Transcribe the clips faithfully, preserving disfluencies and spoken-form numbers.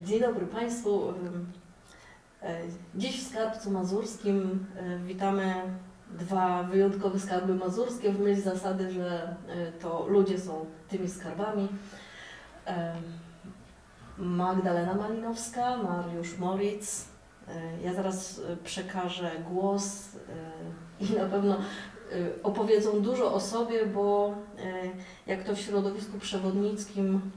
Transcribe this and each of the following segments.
Dzień dobry Państwu. Dziś w Skarbcu Mazurskim witamy dwa wyjątkowe skarby mazurskie w myśl zasady, że to ludzie są tymi skarbami. Magdalena Malinowska, Mariusz Moritz. Ja zaraz przekażę głos i na pewno opowiedzą dużo o sobie, bo jak to w środowisku przewodnickim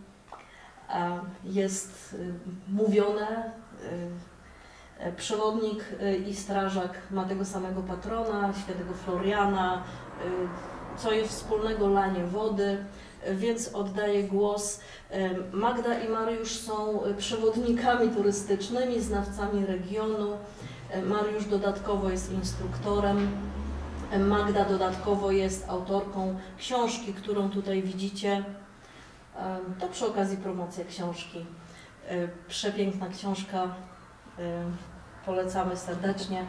jest mówione, przewodnik i strażak ma tego samego patrona, świętego Floriana, co jest wspólnego lanie wody, więc oddaję głos. Magda i Mariusz są przewodnikami turystycznymi, znawcami regionu. Mariusz dodatkowo jest instruktorem. Magda dodatkowo jest autorką książki, którą tutaj widzicie. To przy okazji promocja książki. Przepiękna książka, polecamy serdecznie.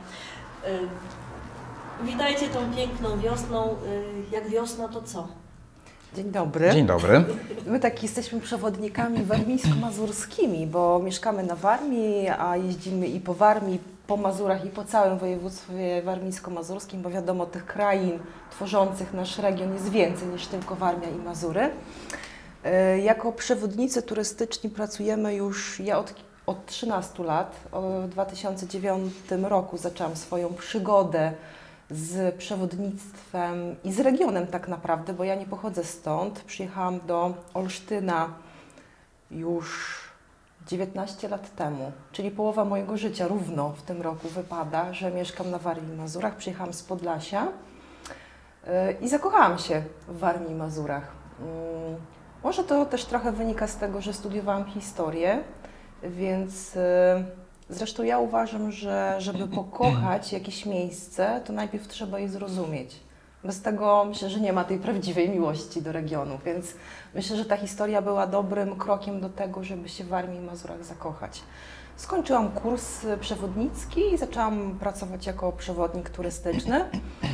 Witajcie tą piękną wiosną. Jak wiosna, to co? Dzień dobry. Dzień dobry. My tak jesteśmy przewodnikami warmińsko-mazurskimi, bo mieszkamy na Warmii, a jeździmy i po Warmii, po Mazurach i po całym województwie warmińsko-mazurskim, bo wiadomo, tych krain tworzących nasz region jest więcej niż tylko Warmia i Mazury. Jako przewodnicy turystyczni pracujemy już, ja od, od trzynastu lat, w dwa tysiące dziewiątym roku zaczęłam swoją przygodę z przewodnictwem i z regionem tak naprawdę, bo ja nie pochodzę stąd. Przyjechałam do Olsztyna już dziewiętnaście lat temu, czyli połowa mojego życia równo w tym roku wypada, że mieszkam na Warmii i Mazurach. Przyjechałam z Podlasia i zakochałam się w Warmii i Mazurach. Może to też trochę wynika z tego, że studiowałam historię, więc zresztą ja uważam, że żeby pokochać jakieś miejsce, to najpierw trzeba je zrozumieć. Bez tego myślę, że nie ma tej prawdziwej miłości do regionu, więc myślę, że ta historia była dobrym krokiem do tego, żeby się w Warmii i Mazurach zakochać. Skończyłam kurs przewodnicki i zaczęłam pracować jako przewodnik turystyczny.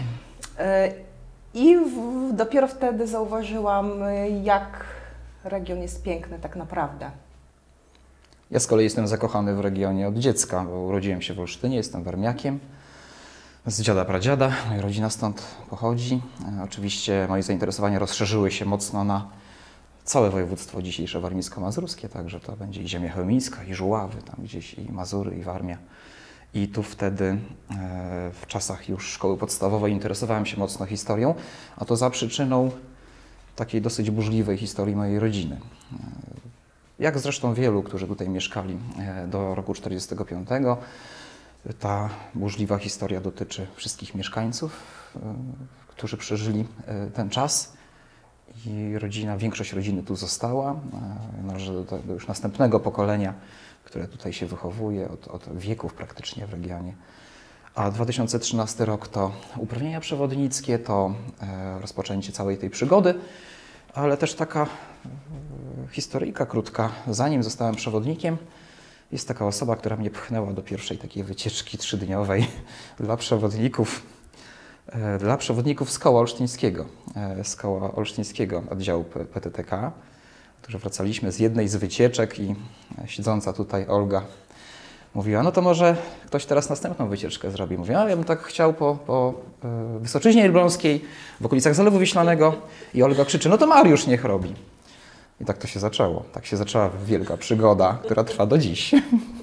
I w, dopiero wtedy zauważyłam, jak region jest piękny tak naprawdę. Ja z kolei jestem zakochany w regionie od dziecka, bo urodziłem się w Olsztynie, jestem warmiakiem. Z dziada pradziada, moja rodzina stąd pochodzi. Oczywiście moje zainteresowania rozszerzyły się mocno na całe województwo dzisiejsze warmińsko-mazurskie, także to będzie i ziemia chełmińska, i Żuławy, tam gdzieś i Mazury, i Warmia. I tu wtedy, w czasach już szkoły podstawowej, interesowałem się mocno historią, a to za przyczyną takiej dosyć burzliwej historii mojej rodziny. Jak zresztą wielu, którzy tutaj mieszkali do roku czterdziestego piątego, ta burzliwa historia dotyczy wszystkich mieszkańców, którzy przeżyli ten czas i rodzina, większość rodziny tu została, należy do tego już następnego pokolenia, które tutaj się wychowuje od, od wieków praktycznie w regionie. A dwa tysiące trzynasty rok to uprawnienia przewodnickie, to e, rozpoczęcie całej tej przygody, ale też taka e, historyjka krótka. Zanim zostałem przewodnikiem, jest taka osoba, która mnie pchnęła do pierwszej takiej wycieczki trzydniowej dla przewodników, e, dla przewodników z koła olsztyńskiego, e, z koła olsztyńskiego oddziału P T T K, którzy wracaliśmy z jednej z wycieczek i siedząca tutaj Olga mówiła, no to może ktoś teraz następną wycieczkę zrobi. Mówię, no ja bym tak chciał po, po y, Wysoczyźnie Elbląskiej, w okolicach Zalewu Wiślanego i Olga krzyczy, no to Mariusz niech robi. I tak to się zaczęło. Tak się zaczęła wielka przygoda, która trwa do dziś.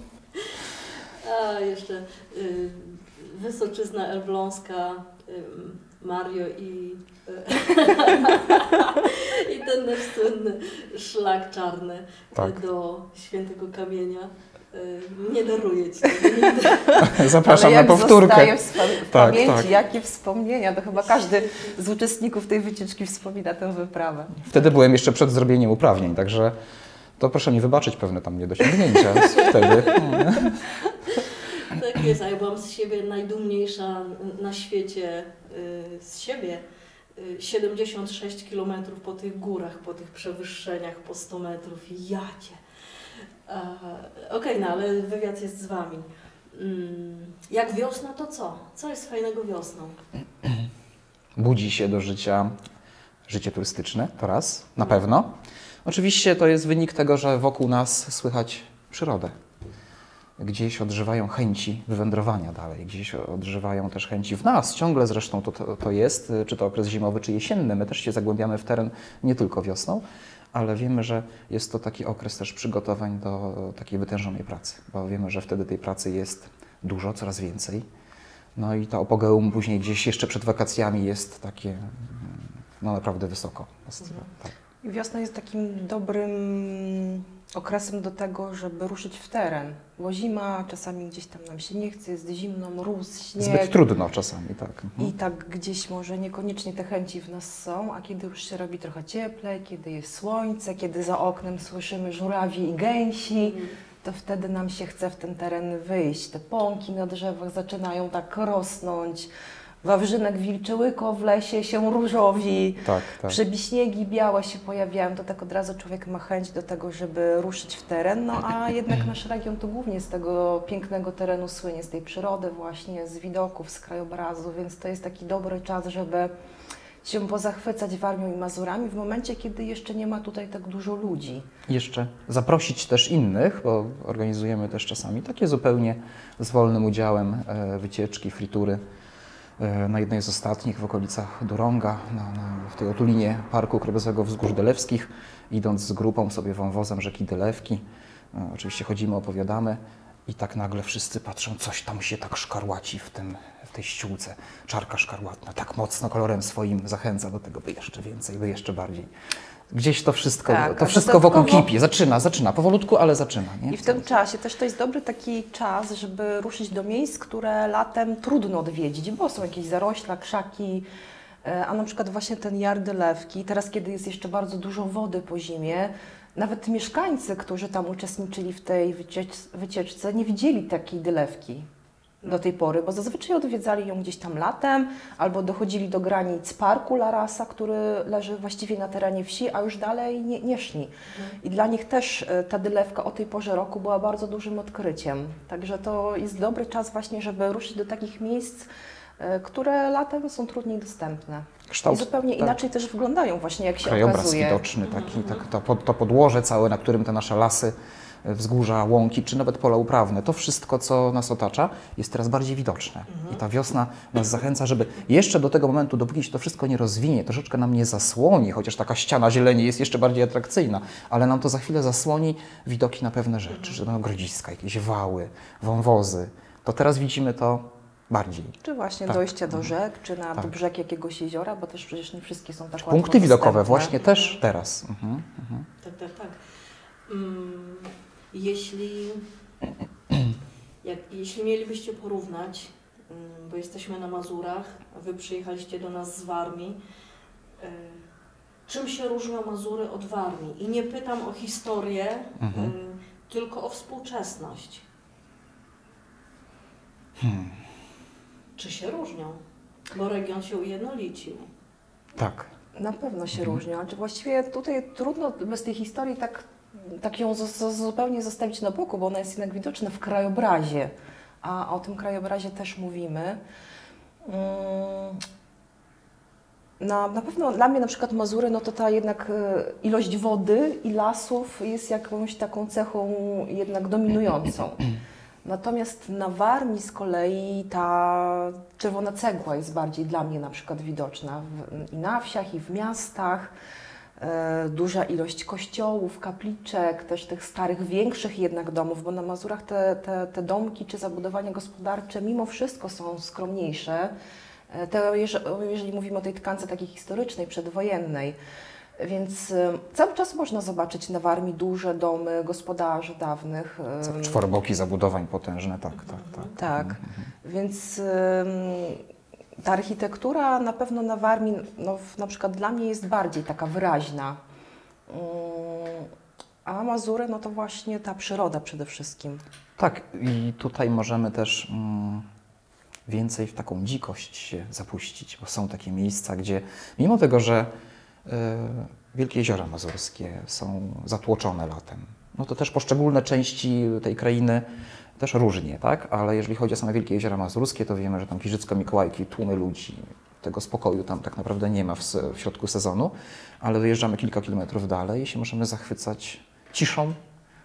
A jeszcze y, Wysoczyzna Elbląska, y, Mario i, i ten nasz słynny szlak czarny tak. Do Świętego Kamienia. Nie daruję Ci tego. Zapraszam na powtórkę. Ale jak zostaje w pamięci, tak, tak. Jakie wspomnienia, to chyba każdy z uczestników tej wycieczki wspomina tę wyprawę. Wtedy byłem jeszcze przed zrobieniem uprawnień, także to proszę mi wybaczyć pewne tam niedociągnięcia wtedy. Tak jest, a ja byłam z siebie najdumniejsza na świecie, z siebie. siedemdziesiąt sześć kilometrów po tych górach, po tych przewyższeniach, po sto metrów i jacie. Okej, okay, no ale wywiad jest z Wami. Jak wiosna, to co? Co jest fajnego wiosną? Budzi się do życia życie turystyczne, to raz, na pewno. Oczywiście to jest wynik tego, że wokół nas słychać przyrodę. Gdzieś odżywają chęci wywędrowania dalej, gdzieś odżywają też chęci w nas, ciągle zresztą to, to, to jest, czy to okres zimowy, czy jesienny. My też się zagłębiamy w teren nie tylko wiosną, ale wiemy, że jest to taki okres też przygotowań do takiej wytężonej pracy, bo wiemy, że wtedy tej pracy jest dużo, coraz więcej. No i to apogeum później gdzieś jeszcze przed wakacjami jest takie no naprawdę wysoko. Jest, Mhm. tak. I wiosna jest takim dobrym okresem do tego, żeby ruszyć w teren, bo zima czasami gdzieś tam nam się nie chce, jest zimno, mróz, śnieg. Zbyt trudno czasami, tak. Mhm. I tak gdzieś może niekoniecznie te chęci w nas są, a kiedy już się robi trochę cieplej, kiedy jest słońce, kiedy za oknem słyszymy żurawi i gęsi, Mhm. to wtedy nam się chce w ten teren wyjść. Te pąki na drzewach zaczynają tak rosnąć, wawrzynek wilczyłyko w lesie się różowi, Tak, tak. przebiśniegi białe się pojawiają, to tak od razu człowiek ma chęć do tego, żeby ruszyć w teren, no a jednak nasz region to głównie z tego pięknego terenu słynie, z tej przyrody właśnie, z widoków, z krajobrazu, więc to jest taki dobry czas, żeby się pozachwycać Warmią i Mazurami w momencie, kiedy jeszcze nie ma tutaj tak dużo ludzi. Jeszcze zaprosić też innych, bo organizujemy też czasami takie zupełnie z wolnym udziałem e, wycieczki, fritury. E, na jednej z ostatnich w okolicach Duronga, na, na, w tej otulinie Parku Krajobrazowego Wzgórz Dylewskich, idąc z grupą sobie wąwozem rzeki Dylewki, e, oczywiście chodzimy, opowiadamy i tak nagle wszyscy patrzą, coś tam się tak szkarłaci w, tym, w tej ściółce. Czarka szkarłatna tak mocno kolorem swoim zachęca do tego, by jeszcze więcej, by jeszcze bardziej. Gdzieś to wszystko, Tak, to a wszystko wokół dodatkowo- kipi. Zaczyna, zaczyna, powolutku, ale zaczyna. Nie? I w tym czasie też to jest dobry taki czas, żeby ruszyć do miejsc, które latem trudno odwiedzić, bo są jakieś zarośla, krzaki, e, a na przykład właśnie ten Jar Dylewki, teraz kiedy jest jeszcze bardzo dużo wody po zimie, nawet mieszkańcy, którzy tam uczestniczyli w tej wyciecz- wycieczce, nie widzieli takiej dylewki do tej pory, bo zazwyczaj odwiedzali ją gdzieś tam latem albo dochodzili do granic parku Larasa, który leży właściwie na terenie wsi, a już dalej nie, nie szli. I dla nich też e, ta dylewka o tej porze roku była bardzo dużym odkryciem. Także to jest dobry czas właśnie, żeby ruszyć do takich miejsc, e, które latem są trudniej dostępne. Kształt, I zupełnie tak. inaczej też wyglądają właśnie, jak się Krajobraz okazuje. widoczny, taki, tak, to, pod- to podłoże całe, na którym te nasze lasy, wzgórza, łąki, czy nawet pola uprawne, to wszystko, co nas otacza, jest teraz bardziej widoczne. I ta wiosna nas zachęca, żeby jeszcze do tego momentu, dopóki się to wszystko nie rozwinie, troszeczkę nam nie zasłoni, chociaż taka ściana zieleni jest jeszcze bardziej atrakcyjna, ale nam to za chwilę zasłoni widoki na pewne rzeczy, że no, grodziska, jakieś wały, wąwozy. To teraz widzimy to bardziej. Czy właśnie Tak. dojście do rzek, czy na Tak. brzeg jakiegoś jeziora, bo też przecież nie wszystkie są tak łatwo Punkty widokowe dostępne. właśnie też teraz. Mhm, mhm. Tak, tak, tak. Mm, jeśli, jak, jeśli mielibyście porównać, mm, bo jesteśmy na Mazurach, a Wy przyjechaliście do nas z Warmii, y, czym się różnią Mazury od Warmii? I nie pytam o historię, Mhm. y, tylko o współczesność. Hmm. Czy się różnią? Bo region się ujednolicił. Tak. Na pewno się Mhm. różnią. Znaczy właściwie tutaj trudno bez tej historii tak, tak ją z, z, zupełnie zostawić na boku, bo ona jest jednak widoczna w krajobrazie, a o tym krajobrazie też mówimy. Mm. Na, na pewno dla mnie na przykład Mazury, no to ta jednak e, ilość wody i lasów jest jakąś taką cechą jednak dominującą. Natomiast na Warmii z kolei ta czerwona cegła jest bardziej dla mnie na przykład widoczna w, i na wsiach, i w miastach. E, duża ilość kościołów, kapliczek, też tych starych, większych jednak domów, bo na Mazurach te, te, te domki czy zabudowania gospodarcze mimo wszystko są skromniejsze. E, te, jeżeli, jeżeli mówimy o tej tkance takiej historycznej, przedwojennej. Więc e, cały czas można zobaczyć na Warmii duże domy gospodarzy dawnych. e, Czworoboki zabudowań potężne, tak, tak, tak. Tak, Mhm. więc ym, ta architektura na pewno na Warmii, no, w- na przykład dla mnie jest bardziej taka wyraźna. Ym, a Mazury, no to właśnie ta przyroda przede wszystkim. Tak, i tutaj możemy też mm, więcej w taką dzikość się zapuścić, bo są takie miejsca, gdzie mimo tego, że y, wielkie jeziora mazurskie są zatłoczone latem, no to też poszczególne części tej krainy też różnie, tak? Ale jeżeli chodzi o same wielkie jeziora mazurskie, to wiemy, że tam Giżycko-Mikołajki, tłumy ludzi, tego spokoju tam tak naprawdę nie ma w, se- w środku sezonu, ale wyjeżdżamy kilka kilometrów dalej i się możemy zachwycać ciszą,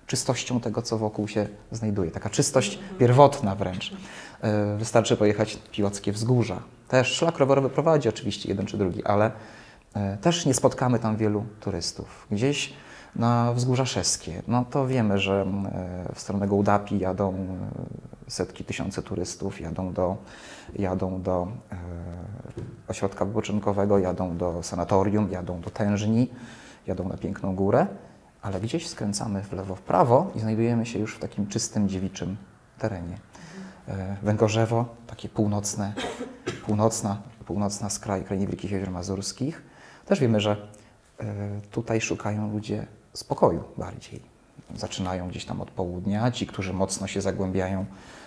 czystością tego, co wokół się znajduje. Taka czystość pierwotna wręcz. Wystarczy pojechać Piłockie Wzgórza. Też szlak rowerowy prowadzi oczywiście jeden czy drugi, ale też nie spotkamy tam wielu turystów. Gdzieś na Wzgórza Szeskie, no to wiemy, że w stronę Gołdapi jadą setki, tysiące turystów, jadą do, jadą do e, ośrodka wypoczynkowego, jadą do sanatorium, jadą do Tężni, jadą na piękną górę, ale gdzieś skręcamy w lewo, w prawo i znajdujemy się już w takim czystym, dziewiczym terenie. E, Węgorzewo, takie północne, północna, północna skraj krainy Wielkich Jezior Mazurskich. Też wiemy, że e, tutaj szukają ludzie spokoju bardziej. Zaczynają gdzieś tam od południa, ci, którzy mocno się zagłębiają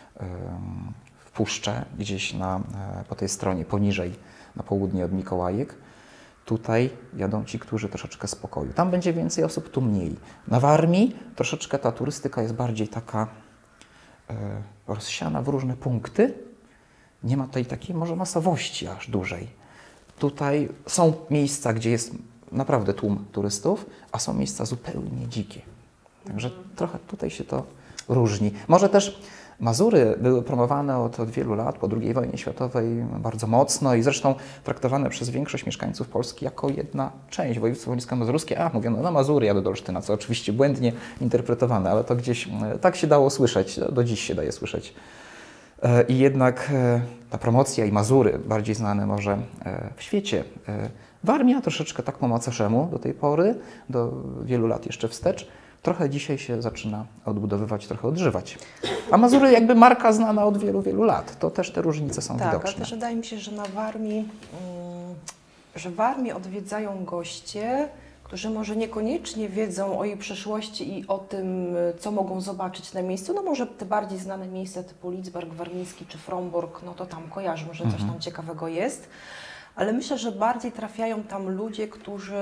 w puszczę, gdzieś na, po tej stronie poniżej, na południe od Mikołajek. Tutaj jadą ci, którzy troszeczkę spokoju. Tam będzie więcej osób, tu mniej. Na Warmii troszeczkę ta turystyka jest bardziej taka e, rozsiana w różne punkty. Nie ma tej takiej może masowości aż dużej. Tutaj są miejsca, gdzie jest naprawdę tłum turystów, a są miejsca zupełnie dzikie. Także trochę tutaj się to różni. Może też Mazury były promowane od, od wielu lat, po drugiej wojnie światowej bardzo mocno i zresztą traktowane przez większość mieszkańców Polski jako jedna część województwa warmińsko-mazurskie. A, mówiono, no Mazury jadę do Olsztyna, co oczywiście błędnie interpretowane, ale to gdzieś tak się dało słyszeć, do dziś się daje słyszeć. I jednak ta promocja i Mazury, bardziej znane może w świecie, Warmia troszeczkę tak po macoszemu do tej pory, do wielu lat jeszcze wstecz, trochę dzisiaj się zaczyna odbudowywać, trochę odżywać. A Mazury jakby marka znana od wielu, wielu lat. To też te różnice są tak, widoczne. Tak, ale też wydaje mi się, że na Warmii, um, że Warmię odwiedzają goście, którzy może niekoniecznie wiedzą o jej przeszłości i o tym, co mogą zobaczyć na miejscu. No może te bardziej znane miejsca typu Lidzbark Warmiński czy Frombork, no to tam kojarzą, że coś Mhm. tam ciekawego jest. Ale myślę, że bardziej trafiają tam ludzie, którzy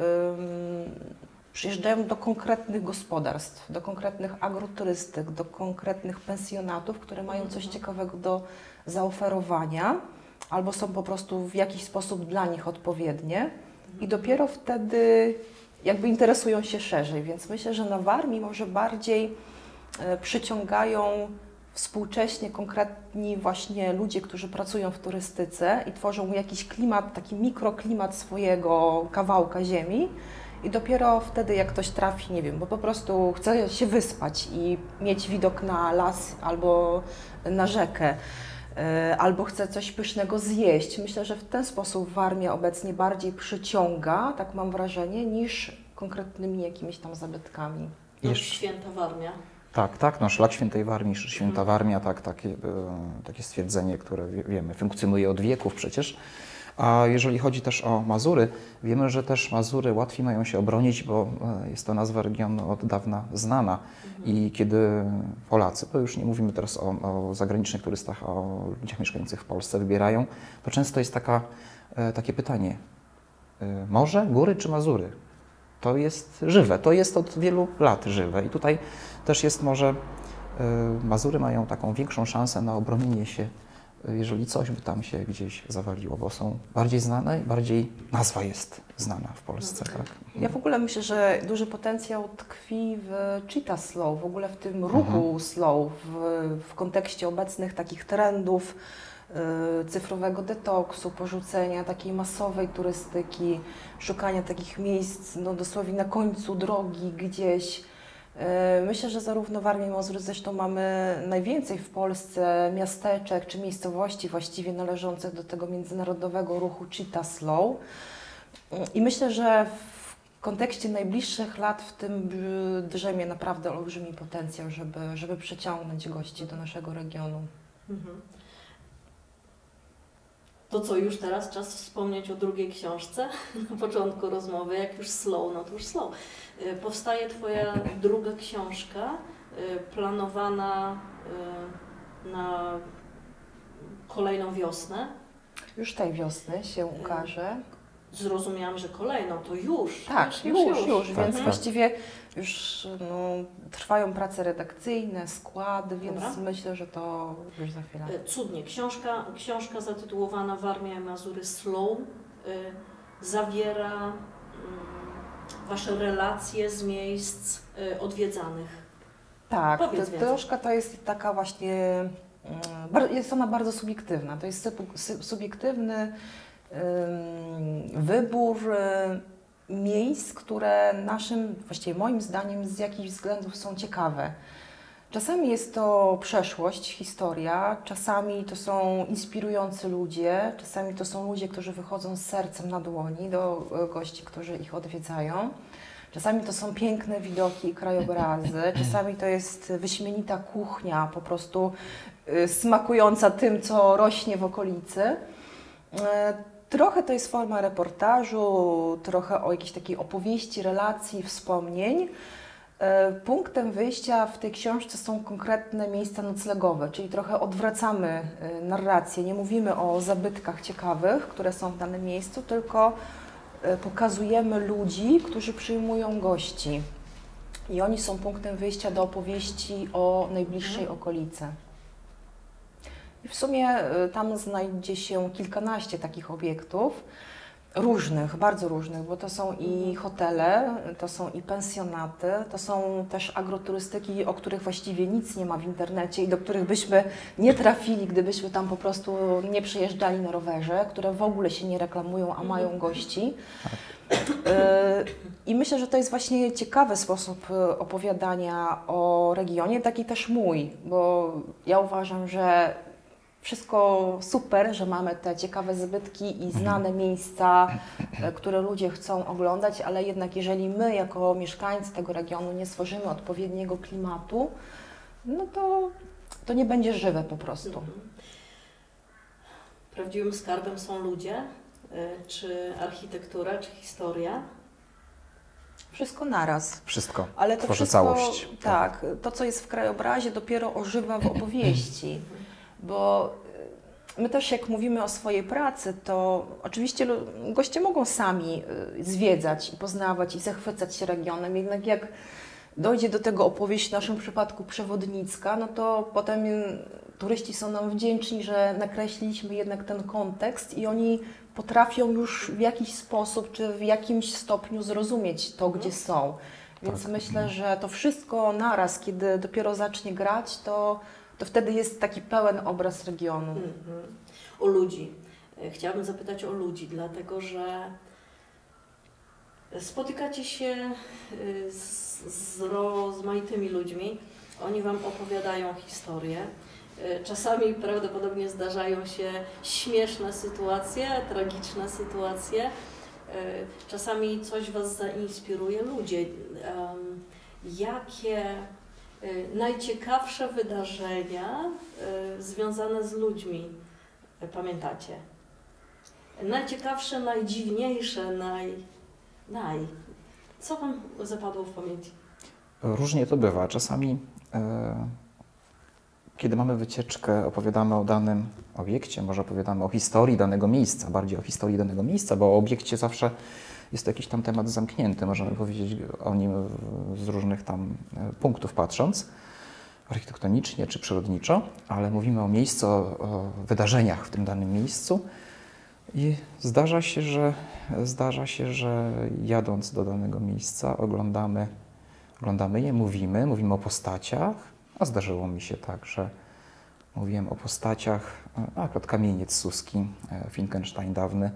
um, przyjeżdżają do konkretnych gospodarstw, do konkretnych agroturystyk, do konkretnych pensjonatów, które mają coś ciekawego do zaoferowania, albo są po prostu w jakiś sposób dla nich odpowiednie i dopiero wtedy jakby interesują się szerzej, więc myślę, że na Warmii może bardziej e, przyciągają współcześnie konkretni właśnie ludzie, którzy pracują w turystyce i tworzą jakiś klimat, taki mikroklimat swojego kawałka ziemi. I dopiero wtedy, jak ktoś trafi, nie wiem, bo po prostu chce się wyspać i mieć widok na las albo na rzekę, yy, albo chce coś pysznego zjeść. Myślę, że w ten sposób Warmia obecnie bardziej przyciąga, tak mam wrażenie, niż konkretnymi jakimiś tam zabytkami. No, Jeszcze- Święta Warmia. Tak, tak, no szlak Świętej Warmii, Święta Warmia, tak, takie, e, takie stwierdzenie, które wie- wiemy, funkcjonuje od wieków przecież. A jeżeli chodzi też o Mazury, wiemy, że też Mazury łatwiej mają się obronić, bo e, jest to nazwa regionu od dawna znana. I kiedy Polacy, bo już nie mówimy teraz o, o zagranicznych turystach, a o ludziach mieszkających w Polsce, wybierają, to często jest taka, e, takie pytanie, e, morze, góry czy Mazury? To jest żywe, to jest od wielu lat żywe i tutaj też jest może, y, Mazury mają taką większą szansę na obronienie się, y, jeżeli coś by tam się gdzieś zawaliło, bo są bardziej znane, bardziej nazwa jest znana w Polsce, tak? Ja w ogóle myślę, że duży potencjał tkwi w cheetah slow, w ogóle w tym ruchu Mhm. slow, w, w kontekście obecnych takich trendów, y, cyfrowego detoksu, porzucenia takiej masowej turystyki, szukania takich miejsc no, dosłownie na końcu drogi gdzieś. Y, myślę, że zarówno w Warmii i Mazury zresztą mamy najwięcej w Polsce miasteczek czy miejscowości właściwie należących do tego międzynarodowego ruchu cheetah slow. I myślę, że w kontekście najbliższych lat w tym drzemie naprawdę olbrzymi potencjał, żeby, żeby przyciągnąć gości do naszego regionu. Mhm. To co, już teraz czas wspomnieć o drugiej książce na początku rozmowy, jak już slow, no to już slow. Y, Powstaje Twoja druga książka, y, planowana y, na kolejną wiosnę. Już tej wiosny się ukaże. Zrozumiałam, że kolejną, to już. Tak, już, już, już, Tak, więc tak. właściwie już no, trwają prace redakcyjne, skład, więc Dobra. myślę, że to już za chwilę. Y, Cudnie. Książka, książka zatytułowana Warmia i Mazury Slow y, zawiera y, Wasze relacje z miejsc y, odwiedzanych Tak, Powiedz to, więcej. troszkę to jest taka właśnie, mm, bar- jest ona bardzo subiektywna. To jest sypu- sy- subiektywny ym, wybór y, miejsc, które naszym, właściwie moim zdaniem z jakichś względów są ciekawe. Czasami jest to przeszłość, historia, czasami to są inspirujący ludzie, czasami to są ludzie, którzy wychodzą z sercem na dłoni do e, gości, którzy ich odwiedzają. Czasami to są piękne widoki i krajobrazy, czasami to jest wyśmienita kuchnia, po prostu y, smakująca tym, co rośnie w okolicy. E, Trochę to jest forma reportażu, trochę o jakiejś takiej opowieści, relacji, wspomnień. E, Punktem wyjścia w tej książce są konkretne miejsca noclegowe, czyli trochę odwracamy e, narrację. Nie mówimy o zabytkach ciekawych, które są w danym miejscu, tylko e, pokazujemy ludzi, którzy przyjmują gości. I oni są punktem wyjścia do opowieści o najbliższej okolicy. I w sumie e, tam znajdzie się kilkanaście takich obiektów, różnych, bardzo różnych, bo to są i hotele, to są i pensjonaty, to są też agroturystyki, o których właściwie nic nie ma w internecie i do których byśmy nie trafili, gdybyśmy tam po prostu nie przyjeżdżali na rowerze, które w ogóle się nie reklamują, a mają gości. I myślę, że to jest właśnie ciekawy sposób opowiadania o regionie, taki też mój, bo ja uważam, że wszystko super, że mamy te ciekawe zabytki i znane miejsca, e, które ludzie chcą oglądać, ale jednak jeżeli my jako mieszkańcy tego regionu nie stworzymy odpowiedniego klimatu, no to, to nie będzie żywe po prostu. Prawdziwym skarbem są ludzie, y, czy architektura, czy historia? Wszystko naraz. Wszystko Ale to tworzy wszystko, całość. tak, to co jest w krajobrazie dopiero ożywa w opowieści, bo y, my też jak mówimy o swojej pracy, to oczywiście lu- goście mogą sami y, zwiedzać i poznawać i zachwycać się regionem, jednak jak dojdzie do tego opowieść, w naszym przypadku przewodnicka, no to potem y, turyści są nam wdzięczni, że nakreśliliśmy jednak ten kontekst i oni potrafią już w jakiś sposób czy w jakimś stopniu zrozumieć to, gdzie są. Więc Tak. myślę, że to wszystko naraz, kiedy dopiero zacznie grać, to, to wtedy jest taki pełen obraz regionu. Mhm. O ludzi. E, Chciałabym zapytać o ludzi, dlatego że spotykacie się y, z, z rozmaitymi ludźmi, oni Wam opowiadają historię. Y, Czasami prawdopodobnie zdarzają się śmieszne sytuacje, tragiczne sytuacje. Y, Czasami coś Was zainspiruje. Ludzie, em, jakie y, najciekawsze wydarzenia y, związane z ludźmi y, pamiętacie? Najciekawsze, najdziwniejsze, naj... naj... Co Wam zapadło w pamięci? Różnie to bywa. Czasami, e, kiedy mamy wycieczkę, opowiadamy o danym obiekcie, może opowiadamy o historii danego miejsca, bardziej o historii danego miejsca, bo o obiekcie zawsze jest to jakiś tam temat zamknięty, możemy powiedzieć o nim z różnych tam e, punktów patrząc, architektonicznie czy przyrodniczo, ale mówimy o miejscu, o, o wydarzeniach w tym danym miejscu. I zdarza się, że, zdarza się, że jadąc do danego miejsca oglądamy, oglądamy je, mówimy, mówimy o postaciach, a zdarzyło mi się tak, że mówiłem o postaciach, a akurat Kamieniec Suski, Finkenstein dawny,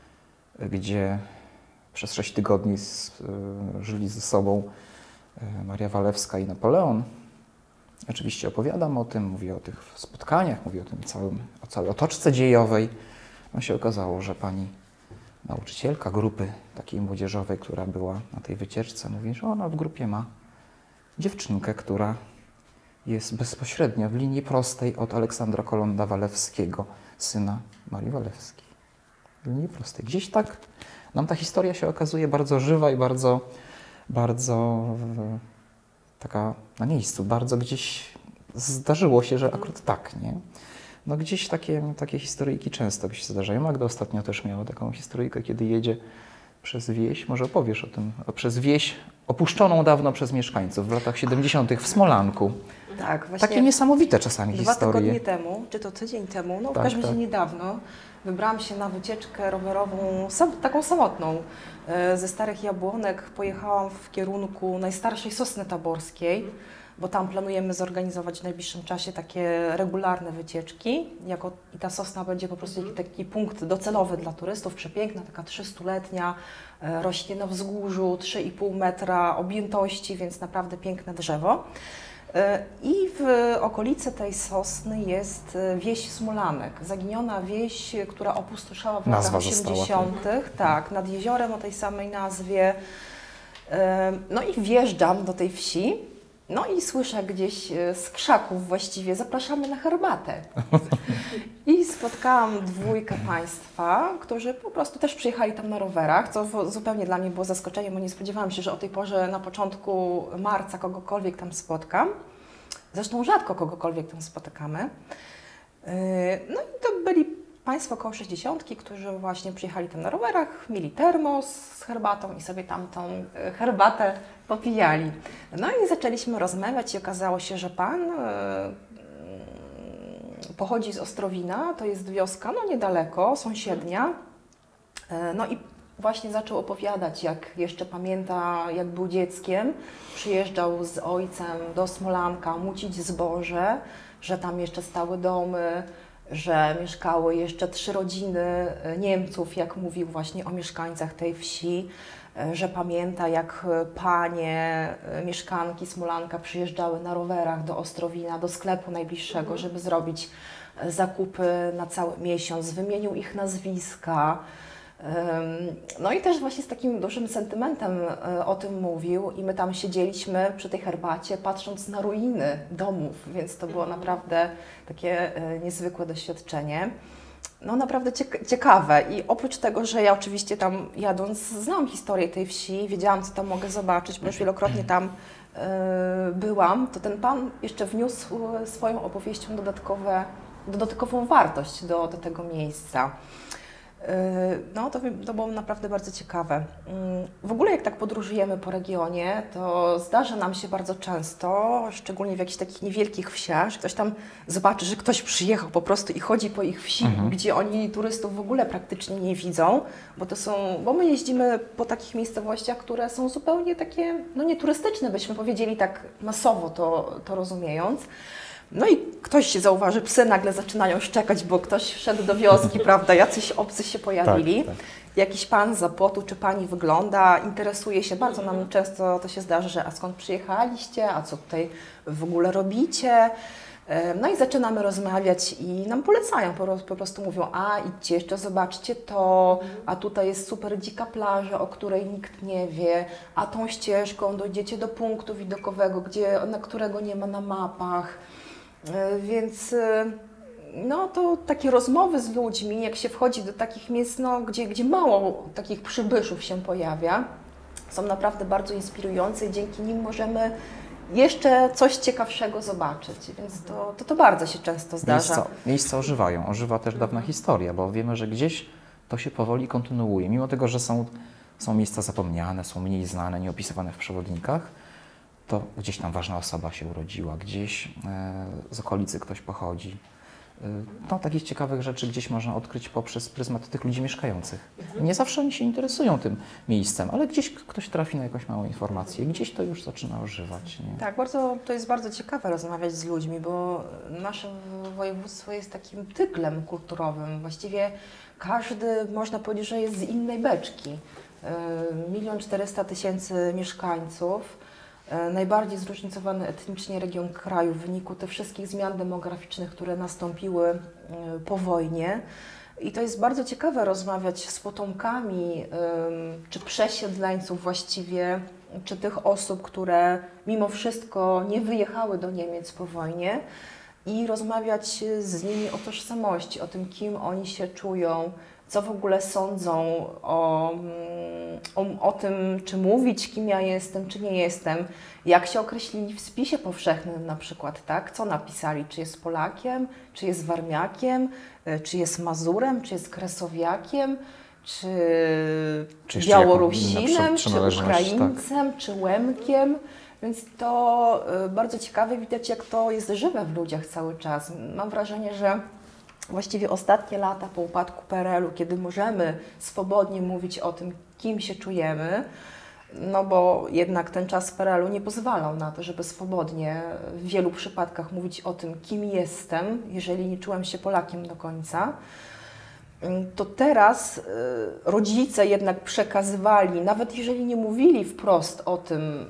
gdzie przez sześć tygodni z, żyli ze sobą Maria Walewska i Napoleon. Oczywiście opowiadam o tym, mówię o tych spotkaniach, mówię o tym całym, o całej otoczce dziejowej. No się okazało, że pani nauczycielka grupy takiej młodzieżowej, która była na tej wycieczce, mówi, że ona w grupie ma dziewczynkę, która jest bezpośrednio w linii prostej od Aleksandra Kolonda Walewskiego, syna Marii Walewskiej. W linii prostej. Gdzieś tak nam ta historia się okazuje bardzo żywa i bardzo, bardzo e, taka na miejscu. Bardzo gdzieś zdarzyło się, że akurat tak, nie? No gdzieś takie, takie historyjki często się zdarzają. Magda ostatnio też miała taką historyjkę, kiedy jedzie przez wieś, może opowiesz o tym, o, przez wieś opuszczoną dawno przez mieszkańców w latach siedemdziesiątych w Smolanku. Tak, właśnie Takie niesamowite czasami dwa historie. tygodnie temu, czy to tydzień temu, no w Tak, każdym razie tak. niedawno, wybrałam się na wycieczkę rowerową, sam, taką samotną. E, Ze Starych Jabłonek pojechałam w kierunku najstarszej Sosny Taborskiej. bo tam planujemy zorganizować w najbliższym czasie takie regularne wycieczki. Jako, I ta Sosna będzie po prostu taki, taki punkt docelowy dla turystów, przepiękna, taka trzystuletnia, rośnie na wzgórzu, trzy i pół metra objętości, więc naprawdę piękne drzewo. I w okolicy tej Sosny jest wieś Smolanek, zaginiona wieś, która opustoszała w latach osiemdziesiątych. Tak, nad jeziorem o tej samej nazwie. No i wjeżdżam do tej wsi, no i słyszę gdzieś z krzaków właściwie, zapraszamy na herbatę. I spotkałam dwójkę państwa, którzy po prostu też przyjechali tam na rowerach, co zupełnie dla mnie było zaskoczeniem, bo nie spodziewałam się, że o tej porze na początku marca kogokolwiek tam spotkam. Zresztą rzadko kogokolwiek tam spotykamy. No i to byli państwo około sześćdziesiątki, którzy właśnie przyjechali tam na rowerach, mieli termos z herbatą i sobie tam tą herbatę popijali. No i zaczęliśmy rozmawiać i okazało się, że pan pochodzi z Ostrowina, to jest wioska, no niedaleko, sąsiednia. No i właśnie zaczął opowiadać, jak jeszcze pamięta, jak był dzieckiem, przyjeżdżał z ojcem do Smolanka mucić zboże, że tam jeszcze stały domy, że mieszkały jeszcze trzy rodziny Niemców, jak mówił właśnie o mieszkańcach tej wsi, że pamięta, jak panie, mieszkanki Smolanka przyjeżdżały na rowerach do Ostrowina, do sklepu najbliższego, żeby zrobić zakupy na cały miesiąc. Wymienił ich nazwiska. No i też właśnie z takim dużym sentymentem o tym mówił i my tam siedzieliśmy przy tej herbacie, patrząc na ruiny domów, więc to było naprawdę takie niezwykłe doświadczenie. No naprawdę ciekawe i oprócz tego, że ja oczywiście tam jadąc znam historię tej wsi, wiedziałam, co tam mogę zobaczyć, bo już wielokrotnie tam byłam, to ten pan jeszcze wniósł swoją opowieścią dodatkowe, dodatkową wartość do, do tego miejsca. No, to, to było naprawdę bardzo ciekawe. W ogóle jak tak podróżujemy po regionie, to zdarza nam się bardzo często, szczególnie w jakichś takich niewielkich wsiach, że ktoś tam zobaczy, że ktoś przyjechał po prostu i chodzi po ich wsi, mhm. gdzie oni turystów w ogóle praktycznie nie widzą, bo to są, bo my jeździmy po takich miejscowościach, które są zupełnie takie, no nie turystyczne, byśmy powiedzieli tak masowo to, to rozumiejąc. No i ktoś się zauważy, psy nagle zaczynają szczekać, bo ktoś wszedł do wioski, prawda, jacyś obcy się pojawili. Tak, tak. Jakiś pan z Zapotu czy pani wygląda, interesuje się, bardzo nam często to się zdarza, że a skąd przyjechaliście, a co tutaj w ogóle robicie. No i zaczynamy rozmawiać i nam polecają, po prostu mówią, a idźcie jeszcze, zobaczcie to, a tutaj jest super dzika plaża, o której nikt nie wie, a tą ścieżką dojdziecie do punktu widokowego, gdzie, na którego nie ma na mapach. Więc no to takie rozmowy z ludźmi, jak się wchodzi do takich miejsc, no, gdzie, gdzie mało takich przybyszów się pojawia, są naprawdę bardzo inspirujące i dzięki nim możemy jeszcze coś ciekawszego zobaczyć, więc to, to, to bardzo się często zdarza. Miejsca, miejsca ożywają, ożywa też dawna historia, bo wiemy, że gdzieś to się powoli kontynuuje, mimo tego, że są, są miejsca zapomniane, są mniej znane, nieopisywane w przewodnikach, to gdzieś tam ważna osoba się urodziła, gdzieś e, z okolicy ktoś pochodzi. E, no, takich ciekawych rzeczy gdzieś można odkryć poprzez pryzmat tych ludzi mieszkających. Nie zawsze oni się interesują tym miejscem, ale gdzieś ktoś trafi na jakąś małą informację, gdzieś to już zaczyna ożywać. Nie? Tak, bardzo, to jest bardzo ciekawe rozmawiać z ludźmi, bo nasze województwo jest takim tyglem kulturowym. Właściwie każdy, można powiedzieć, że jest z innej beczki. Milion czterysta tysięcy mieszkańców. Najbardziej zróżnicowany etnicznie region kraju w wyniku tych wszystkich zmian demograficznych, które nastąpiły po wojnie. I to jest bardzo ciekawe rozmawiać z potomkami czy przesiedleńców właściwie, czy tych osób, które mimo wszystko nie wyjechały do Niemiec po wojnie i rozmawiać z nimi o tożsamości, o tym, kim oni się czują, co w ogóle sądzą o, o, o tym, czy mówić, kim ja jestem, czy nie jestem, jak się określili w spisie powszechnym na przykład, tak? Co napisali, czy jest Polakiem, czy jest Warmiakiem, czy jest Mazurem, czy jest Kresowiakiem, czy, czy Białorusinem, czy Ukraińcem, tak. czy Łemkiem. Więc to bardzo ciekawe widać, jak to jest żywe w ludziach cały czas. Mam wrażenie, że właściwie ostatnie lata po upadku P R L u, kiedy możemy swobodnie mówić o tym, kim się czujemy, No bo jednak ten czas w P R L u nie pozwalał na to, żeby swobodnie w wielu przypadkach mówić o tym, kim jestem, jeżeli nie czułem się Polakiem do końca. To teraz y, rodzice jednak przekazywali, nawet jeżeli nie mówili wprost o tym,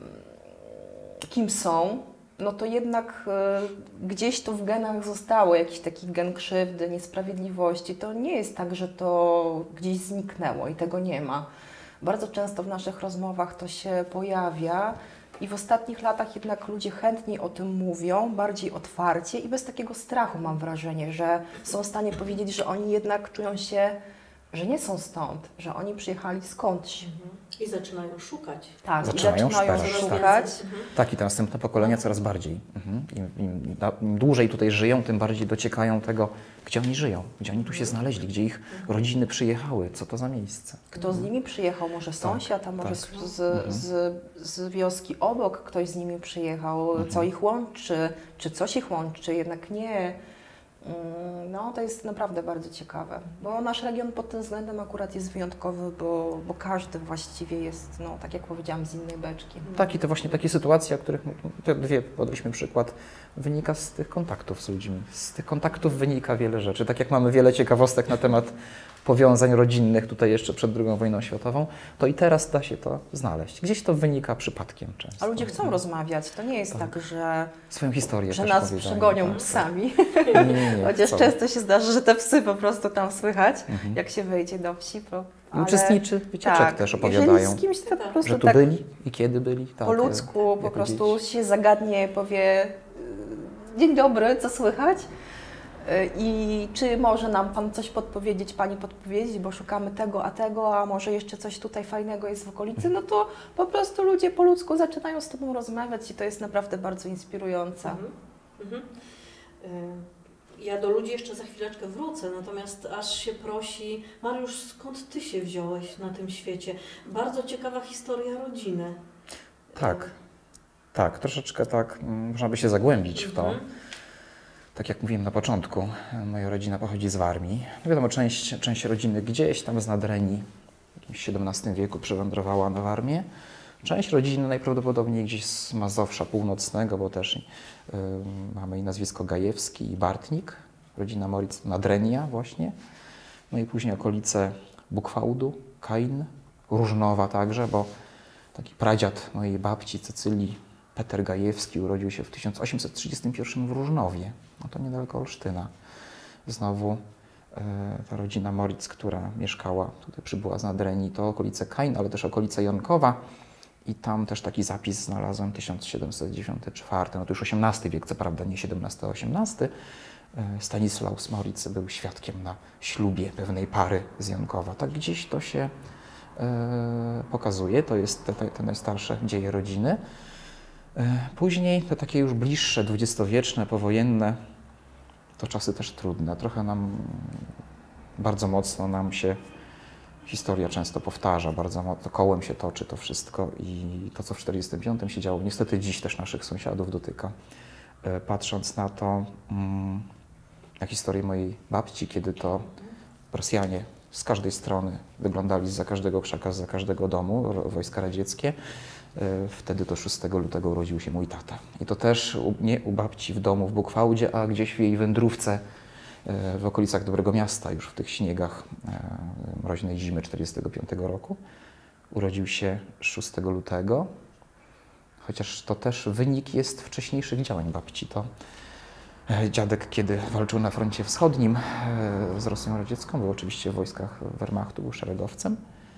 kim są, no to jednak y, gdzieś to w genach zostało, jakiś taki gen krzywdy, niesprawiedliwości. To nie jest tak, że to gdzieś zniknęło i tego nie ma. Bardzo często w naszych rozmowach to się pojawia i w ostatnich latach jednak ludzie chętniej o tym mówią, bardziej otwarcie i bez takiego strachu, mam wrażenie, że są w stanie powiedzieć, że oni jednak czują się, że nie są stąd, że oni przyjechali skądś. I zaczynają szukać. Tak, Zaczynają i zaczynają szperać, szukać. Tak, i te następne pokolenia coraz bardziej. Mhm. Im, im, Im dłużej tutaj żyją, tym bardziej dociekają tego, gdzie oni żyją, gdzie oni tu się znaleźli, gdzie ich rodziny przyjechały, co to za miejsce. Kto z nimi przyjechał? Może sąsiad, a może tak. z, z, z, z wioski obok ktoś z nimi przyjechał. Mhm. Co ich łączy? Czy coś ich łączy? Jednak nie. No, to jest naprawdę bardzo ciekawe, bo nasz region pod tym względem akurat jest wyjątkowy, bo, bo każdy właściwie jest, no, tak jak powiedziałam, z innej beczki. Tak, i to właśnie takie sytuacje, o których te dwie podaliśmy przykład, wynika z tych kontaktów z ludźmi. Z tych kontaktów wynika wiele rzeczy. Tak jak mamy wiele ciekawostek na temat powiązań rodzinnych tutaj jeszcze przed drugą wojną światową, to i teraz da się to znaleźć. Gdzieś to wynika przypadkiem często. A ludzie chcą rozmawiać, to nie jest tak, tak że, swoją historię że też nas opowiadają, przegonią tak, psami. Nie, nie, nie, Chociaż chcą. często się zdarza, że te psy po prostu tam słychać, Mhm. jak się wejdzie do wsi. Bo, I uczestniczy wycieczek tak, też jeżeli opowiadają, z kimś to po prostu że tu tak byli i kiedy byli. Tak, po ludzku po jako prostu dzieci. się zagadnie, powie y, dzień dobry, co słychać? Y, I czy może nam Pan coś podpowiedzieć, Pani podpowiedzieć, bo szukamy tego, a tego, a może jeszcze coś tutaj fajnego jest w okolicy, no to po prostu ludzie po ludzku zaczynają z Tobą rozmawiać i to jest naprawdę bardzo inspirujące. Mhm. Mhm. Y, Ja do ludzi jeszcze za chwileczkę wrócę, natomiast aż się prosi, Mariusz, skąd Ty się wziąłeś na tym świecie? Bardzo ciekawa historia rodziny. Tak, tak, troszeczkę tak, mm, można by się zagłębić w to. Mhm. Tak jak mówiłem na początku, moja rodzina pochodzi z Warmii. No wiadomo, część, część rodziny gdzieś tam z Nadrenii w jakimś siedemnastym wieku przywędrowała na Warmię. Część rodziny najprawdopodobniej gdzieś z Mazowsza Północnego, bo też y, mamy i nazwisko Gajewski i Bartnik, rodzina Moritz Nadrenia właśnie. No i później okolice Bukwałdu, Kain, Różnowa także, bo taki pradziad mojej babci Cecylii, Peter Gajewski, urodził się w tysiąc osiemset trzydziestym pierwszym w Różnowie, no to niedaleko Olsztyna. Znowu e, ta rodzina Moritz, która mieszkała, tutaj przybyła z Nadrenii, to okolice Kain, ale też okolice Jonkowa. I tam też taki zapis znalazłem, tysiąc siedemset dziewięćdziesiąty czwarty, no to już osiemnasty wiek, co prawda nie siedemnasty, a osiemnasty. Stanisłaus Moritz był świadkiem na ślubie pewnej pary z Jonkowa. Tak gdzieś to się e, pokazuje, to jest te, te, te najstarsze dzieje rodziny. E, później te takie już bliższe, dwudziestowieczne, powojenne, to czasy też trudne. Trochę nam, bardzo mocno nam się historia często powtarza, bardzo mocno kołem się toczy to wszystko i to, co w czterdziestym piątym się działo, niestety dziś też naszych sąsiadów dotyka. E, patrząc na to, mm, na historię mojej babci, kiedy to Rosjanie z każdej strony wyglądali zza każdego krzaka, zza każdego domu, wojska radzieckie. Wtedy to szóstego lutego urodził się mój tata. I to też u, nie u babci w domu w Bukwałdzie, a gdzieś w jej wędrówce w okolicach Dobrego Miasta, już w tych śniegach mroźnej zimy czterdziestego piątego roku. Urodził się szóstego lutego, chociaż to też wynik jest wcześniejszych działań babci. To dziadek, kiedy walczył na froncie wschodnim z Rosją radziecką, był oczywiście w wojskach Wehrmachtu, był szeregowcem.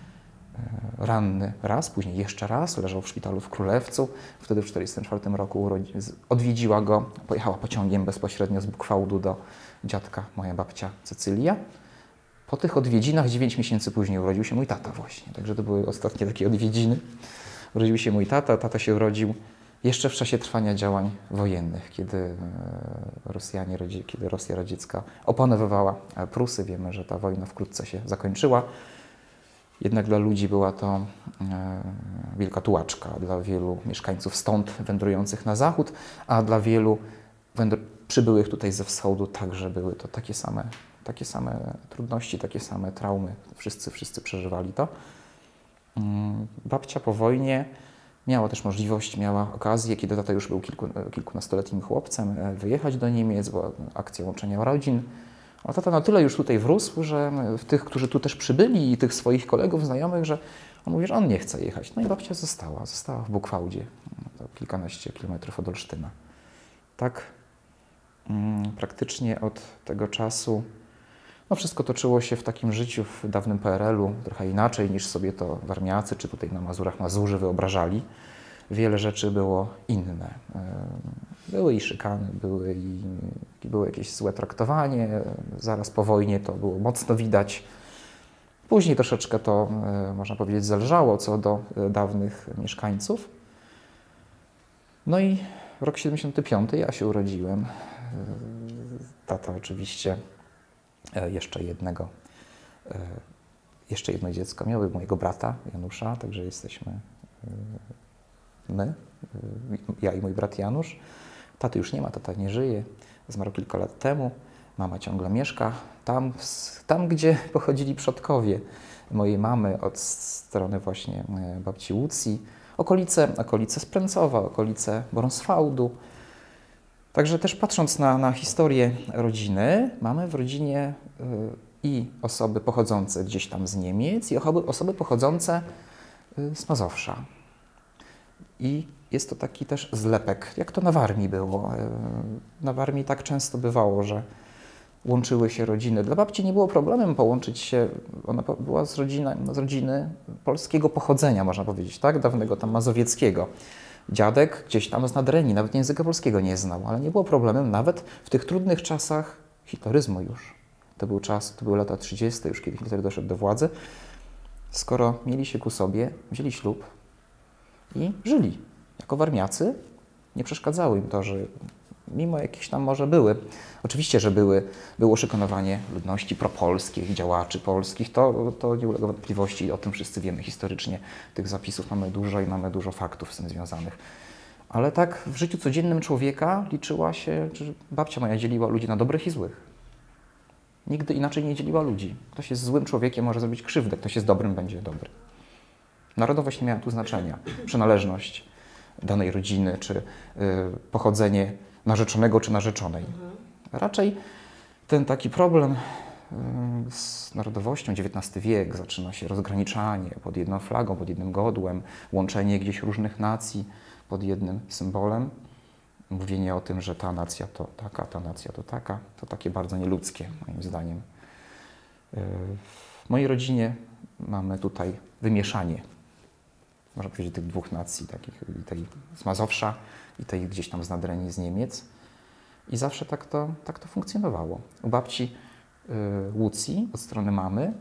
Ranny raz, później jeszcze raz, leżał w szpitalu w Królewcu. Wtedy w tysiąc dziewięćset czterdziestym czwartym roku odwiedziła go, pojechała pociągiem bezpośrednio z Bukwałdu do dziadka, moja babcia Cecylia. Po tych odwiedzinach dziewięć miesięcy później urodził się mój tata właśnie. Także to były ostatnie takie odwiedziny. Urodził się mój tata, tata się urodził jeszcze w czasie trwania działań wojennych, kiedy Rosjanie, kiedy Rosja radziecka opanowywała Prusy. Wiemy, że ta wojna wkrótce się zakończyła. Jednak dla ludzi była to e, wielka tułaczka, dla wielu mieszkańców stąd wędrujących na zachód, a dla wielu wędr- przybyłych tutaj ze wschodu także były to takie same, takie same trudności, takie same traumy. Wszyscy, wszyscy przeżywali to. Babcia po wojnie miała też możliwość, miała okazję, kiedy tata już był kilku, kilkunastoletnim chłopcem, wyjechać do Niemiec, była akcja łączenia rodzin. A tata na tyle już tutaj wrósł, że w tych, którzy tu też przybyli i tych swoich kolegów, znajomych, że on mówi, że on nie chce jechać. No i babcia została, została w Buchwałdzie, to kilkanaście kilometrów od Olsztyna. Tak mm, praktycznie od tego czasu no wszystko toczyło się w takim życiu w dawnym P R L u trochę inaczej niż sobie to warmiacy czy tutaj na Mazurach Mazurzy wyobrażali. Wiele rzeczy było inne. Były i szykany, były i było jakieś złe traktowanie. Zaraz po wojnie to było mocno widać. Później troszeczkę to, można powiedzieć, zależało co do dawnych mieszkańców. No i rok siedemdziesiąty piąty, ja się urodziłem. Tata oczywiście jeszcze jednego, jeszcze jedno dziecko miał, mojego brata Janusza, także jesteśmy my, ja i mój brat Janusz. Taty już nie ma, tata nie żyje, zmarł kilka lat temu. Mama ciągle mieszka tam, tam gdzie pochodzili przodkowie mojej mamy od strony właśnie babci Łucji. Okolice, okolice Spręcowa, okolice Boronsfałdu. Także też patrząc na, na historię rodziny, mamy w rodzinie y, i osoby pochodzące gdzieś tam z Niemiec, i osoby, osoby pochodzące y, z Mazowsza. I jest to taki też zlepek, jak to na Warmii było. Y, na Warmii tak często bywało, że łączyły się rodziny. Dla babci nie było problemem połączyć się, ona była z rodziny, z rodziny polskiego pochodzenia, można powiedzieć, tak? Dawnego tam mazowieckiego. Dziadek gdzieś tam z Nadrenii, nawet języka polskiego nie znał, ale nie było problemem nawet w tych trudnych czasach hitleryzmu już. To był czas, to były lata trzydzieste już, kiedy Hitler doszedł do władzy. Skoro mieli się ku sobie, wzięli ślub i żyli jako warmiacy, nie przeszkadzało im to, że mimo jakieś tam może były, oczywiście, że były, było szykanowanie ludności propolskich, działaczy polskich, to, to nie ulega wątpliwości i o tym wszyscy wiemy historycznie. Tych zapisów mamy dużo i mamy dużo faktów z tym związanych. Ale tak w życiu codziennym człowieka liczyła się, że babcia moja dzieliła ludzi na dobrych i złych. Nigdy inaczej nie dzieliła ludzi. Ktoś jest złym człowiekiem, może zrobić krzywdę, ktoś jest dobrym, będzie dobry. Narodowość nie miała tu znaczenia. Przynależność danej rodziny, czy y, pochodzenie narzeczonego czy narzeczonej. Mhm. Raczej ten taki problem y, z narodowością, dziewiętnasty wiek, zaczyna się rozgraniczanie pod jedną flagą, pod jednym godłem, łączenie gdzieś różnych nacji pod jednym symbolem. Mówienie o tym, że ta nacja to taka, ta nacja to taka, to takie bardzo nieludzkie, moim zdaniem. Y, w mojej rodzinie mamy tutaj wymieszanie, można powiedzieć, tych dwóch nacji, takich, tej z Mazowsza i tej gdzieś tam z Nadrenii, z Niemiec. I zawsze tak to, tak to funkcjonowało. U babci y, Łucji od strony mamy,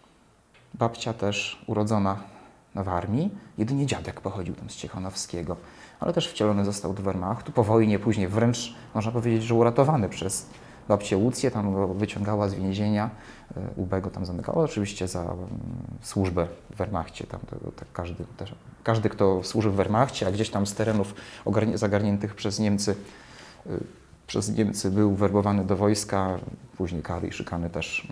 babcia też urodzona na Warmii, jedynie dziadek pochodził tam z Ciechanowskiego, ale też wcielony został do Wehrmachtu. Po wojnie później wręcz można powiedzieć, że uratowany przez babcię Łucję, tam go wyciągała z więzienia, U B go tam zamykała, oczywiście za um, służbę w Wehrmachcie. Tam to, to każdy, też, każdy, kto służył w Wehrmachcie, a gdzieś tam z terenów zagarniętych przez Niemcy, y, przez Niemcy był werbowany do wojska, później kary i szykany też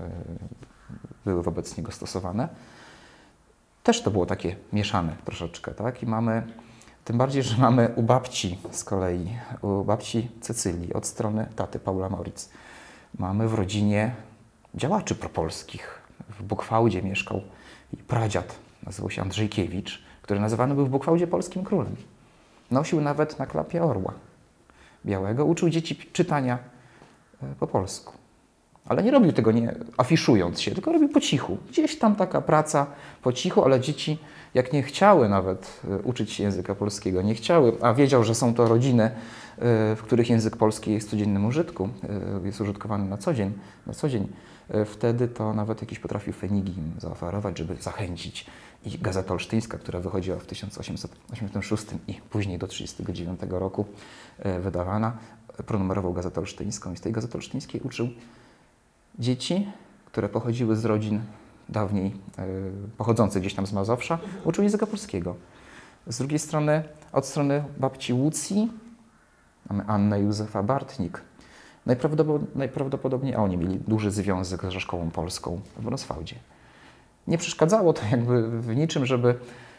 y, były wobec niego stosowane. Też to było takie mieszane troszeczkę, tak? I mamy, tym bardziej, że mamy u babci z kolei, u babci Cecylii od strony taty Paula Moritz, mamy w rodzinie działaczy propolskich. W Buchwałdzie mieszkał i pradziad, nazywał się Andrzejkiewicz, który nazywany był w Buchwałdzie polskim królem. Nosił nawet na klapie orła białego, uczył dzieci czytania po polsku. Ale nie robił tego nie afiszując się, tylko robił po cichu. Gdzieś tam taka praca po cichu, ale dzieci jak nie chciały nawet uczyć się języka polskiego, nie chciały, a wiedział, że są to rodziny, w których język polski jest w codziennym użytku, jest użytkowany na co dzień, na co dzień, wtedy to nawet jakiś potrafił fenigi im zaoferować, żeby zachęcić. I Gazeta Olsztyńska, która wychodziła w tysiąc osiemset osiemdziesiątym szóstym i później do tysiąc osiemset trzydziestego dziewiątego roku wydawana, pronumerował Gazetę Olsztyńską i z tej Gazety Olsztyńskiej uczył dzieci, które pochodziły z rodzin dawniej y, pochodzących gdzieś tam z Mazowsza, uczył języka polskiego. Z drugiej strony, od strony babci Łucji mamy Annę i Józefa Bartnik. Najprawdopodobniej, najprawdopodobniej oni mieli duży związek ze szkołą polską w Boronsfałdzie. nie przeszkadzało to jakby w niczym, żeby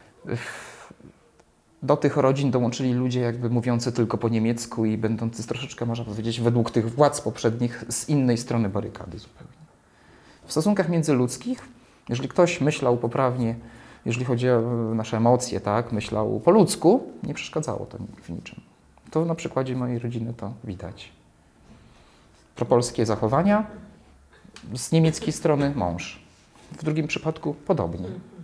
do tych rodzin dołączyli ludzie jakby mówiący tylko po niemiecku i będący troszeczkę, można powiedzieć, według tych władz poprzednich z innej strony barykady zupełnie. W stosunkach międzyludzkich, jeżeli ktoś myślał poprawnie, jeżeli chodzi o nasze emocje, tak, myślał po ludzku, nie przeszkadzało to w niczym. To na przykładzie mojej rodziny to widać. Propolskie zachowania, z niemieckiej strony mąż. W drugim przypadku podobnie.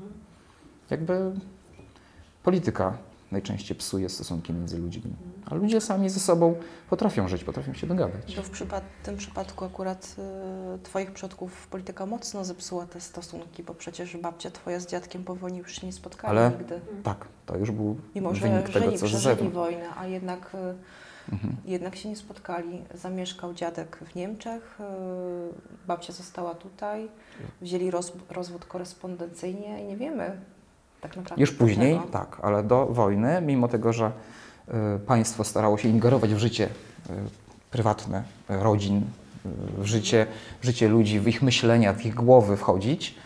Jakby polityka najczęściej psuje stosunki między ludźmi, a ludzie sami ze sobą potrafią żyć, potrafią się dogadać. To w przypad tym przypadku akurat y, Twoich przodków polityka mocno zepsuła te stosunki, bo przecież babcia Twoja z dziadkiem po wojnie już się nie spotkali Ale nigdy. tak, to już był Mimo, że wynik tego, żyli, co z przeżyli zewnątrz. wojnę, a jednak, y, Mhm. jednak się nie spotkali. Zamieszkał dziadek w Niemczech, y, babcia została tutaj, wzięli roz, rozwód korespondencyjnie i nie wiemy tak naprawdę. Już później, dlaczego. tak, ale do wojny, mimo tego, że y, państwo starało się ingerować w życie y, prywatne y, rodzin, y, w, życie, w życie ludzi, w ich myślenia, w ich głowy wchodzić,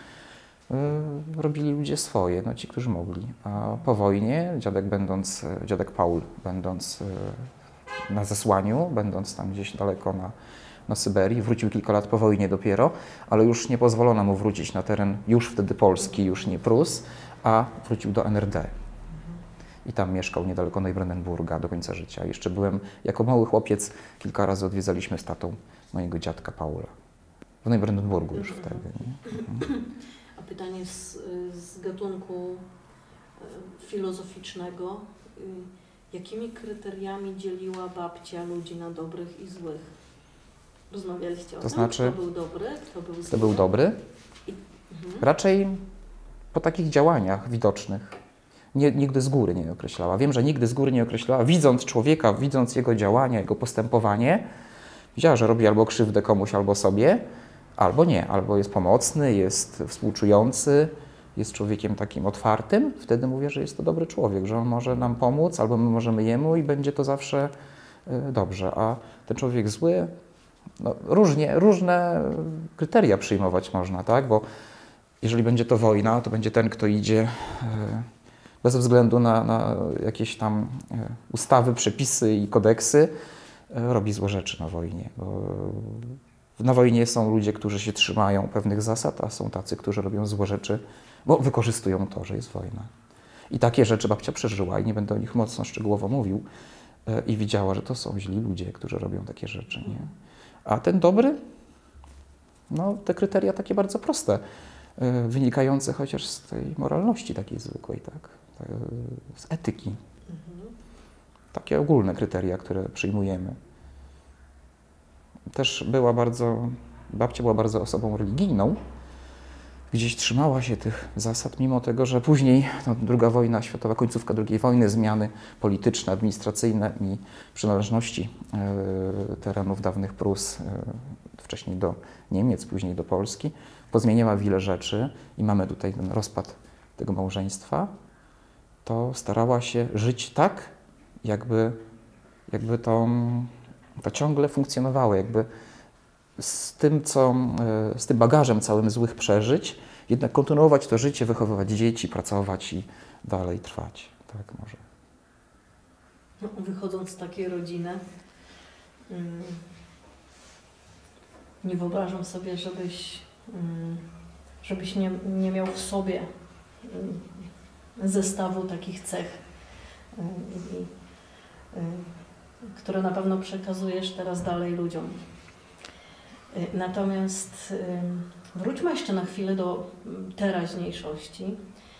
y, robili ludzie swoje, no ci, którzy mogli. A po wojnie dziadek będąc, y, dziadek Paul będąc y, na zesłaniu, będąc tam gdzieś daleko na, na Syberii, wrócił kilka lat po wojnie dopiero, ale już nie pozwolono mu wrócić na teren już wtedy Polski, już nie Prus, a wrócił do N R D. I tam mieszkał niedaleko Neubrandenburga do końca życia. Jeszcze byłem, jako mały chłopiec, kilka razy odwiedzaliśmy z tatą mojego dziadka Paula. W Neubrandenburgu już wtedy. Nie? Mhm. A pytanie z, z gatunku e, filozoficznego. Y, Jakimi kryteriami dzieliła babcia ludzi na dobrych i złych? Rozmawialiście o To tym? znaczy- Kto był dobry, kto był zły? Kto był dobry? Mhm. Raczej po takich działaniach widocznych. Nie, nigdy z góry nie określała. Wiem, że nigdy z góry nie określała. Widząc człowieka, widząc jego działania, jego postępowanie, widziała, że robi albo krzywdę komuś, albo sobie, albo nie. Albo jest pomocny, jest współczujący, jest człowiekiem takim otwartym. Wtedy mówię, że jest to dobry człowiek, że on może nam pomóc, albo my możemy jemu i będzie to zawsze y, dobrze. A ten człowiek zły, no, różnie, różne kryteria przyjmować można, tak? Bo jeżeli będzie to wojna, to będzie ten, kto idzie y, bez względu na, na jakieś tam y, ustawy, przepisy i kodeksy, y, robi złe rzeczy na wojnie. Bo na wojnie są ludzie, którzy się trzymają pewnych zasad, a są tacy, którzy robią złe rzeczy, bo wykorzystują to, że jest wojna. I takie rzeczy babcia przeżyła i nie będę o nich mocno szczegółowo mówił y, i widziała, że to są źli ludzie, którzy robią takie rzeczy. Nie? A ten dobry, no te kryteria takie bardzo proste, y, wynikające chociaż z tej moralności takiej zwykłej, tak? Y, z etyki. Mhm. Takie ogólne kryteria, które przyjmujemy. Też była bardzo, babcia była bardzo osobą religijną, gdzieś trzymała się tych zasad, mimo tego, że później no, druga wojna światowa, końcówka drugiej wojny, zmiany polityczne, administracyjne i przynależności y, terenów dawnych Prus, y, wcześniej do Niemiec, później do Polski, pozmieniała wiele rzeczy i mamy tutaj ten rozpad tego małżeństwa, to starała się żyć tak, jakby, jakby to, to ciągle funkcjonowało, jakby z tym, co, z tym bagażem całym złych przeżyć, jednak kontynuować to życie, wychowywać dzieci, pracować i dalej trwać. Tak może. No, wychodząc z takiej rodziny, mm, nie wyobrażam sobie, żebyś, mm, żebyś nie, nie miał w sobie mm, zestawu takich cech, y, y, y, które na pewno przekazujesz teraz dalej ludziom. Y, Natomiast y, wróćmy jeszcze na chwilę do teraźniejszości.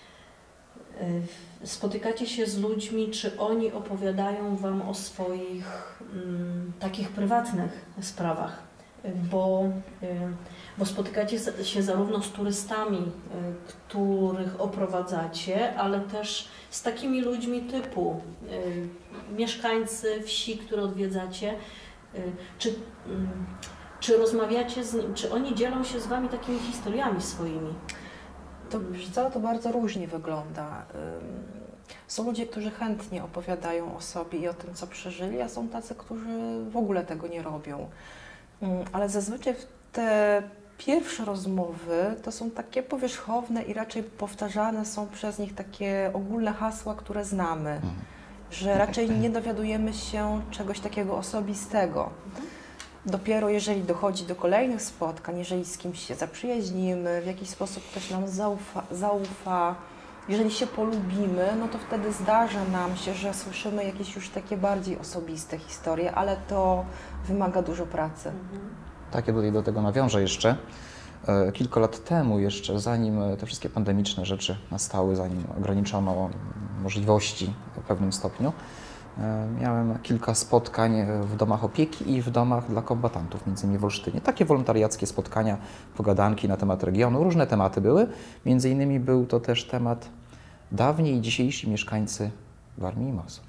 Y, Spotykacie się z ludźmi, czy oni opowiadają Wam o swoich mm, takich prywatnych sprawach? Y, Bo, y, bo spotykacie się zarówno z turystami, y, których oprowadzacie, ale też z takimi ludźmi typu y, mieszkańcy wsi, które odwiedzacie. Y, Czy, y, czy rozmawiacie z nim, czy oni dzielą się z Wami takimi historiami swoimi? To, wiesz co, to bardzo różnie wygląda. Ym, Są ludzie, którzy chętnie opowiadają o sobie i o tym, co przeżyli, a są tacy, którzy w ogóle tego nie robią. Ym, Ale zazwyczaj w te Pierwsze rozmowy to są takie powierzchowne i raczej powtarzane są przez nich takie ogólne hasła, które znamy, mhm. że raczej nie dowiadujemy się czegoś takiego osobistego. Mhm. Dopiero jeżeli dochodzi do kolejnych spotkań, jeżeli z kimś się zaprzyjaźnimy, w jakiś sposób ktoś nam zaufa, zaufa, jeżeli się polubimy, no to wtedy zdarza nam się, że słyszymy jakieś już takie bardziej osobiste historie, ale to wymaga dużo pracy. Mhm. Tak, ja tutaj do tego nawiążę jeszcze. Kilka lat temu jeszcze, zanim te wszystkie pandemiczne rzeczy nastały, zanim ograniczono możliwości w pewnym stopniu, miałem kilka spotkań w domach opieki i w domach dla kombatantów, między innymi w Olsztynie. Takie wolontariackie spotkania, pogadanki na temat regionu, różne tematy były. Między innymi był to też temat dawni i dzisiejsi mieszkańcy Warmii i Mazur.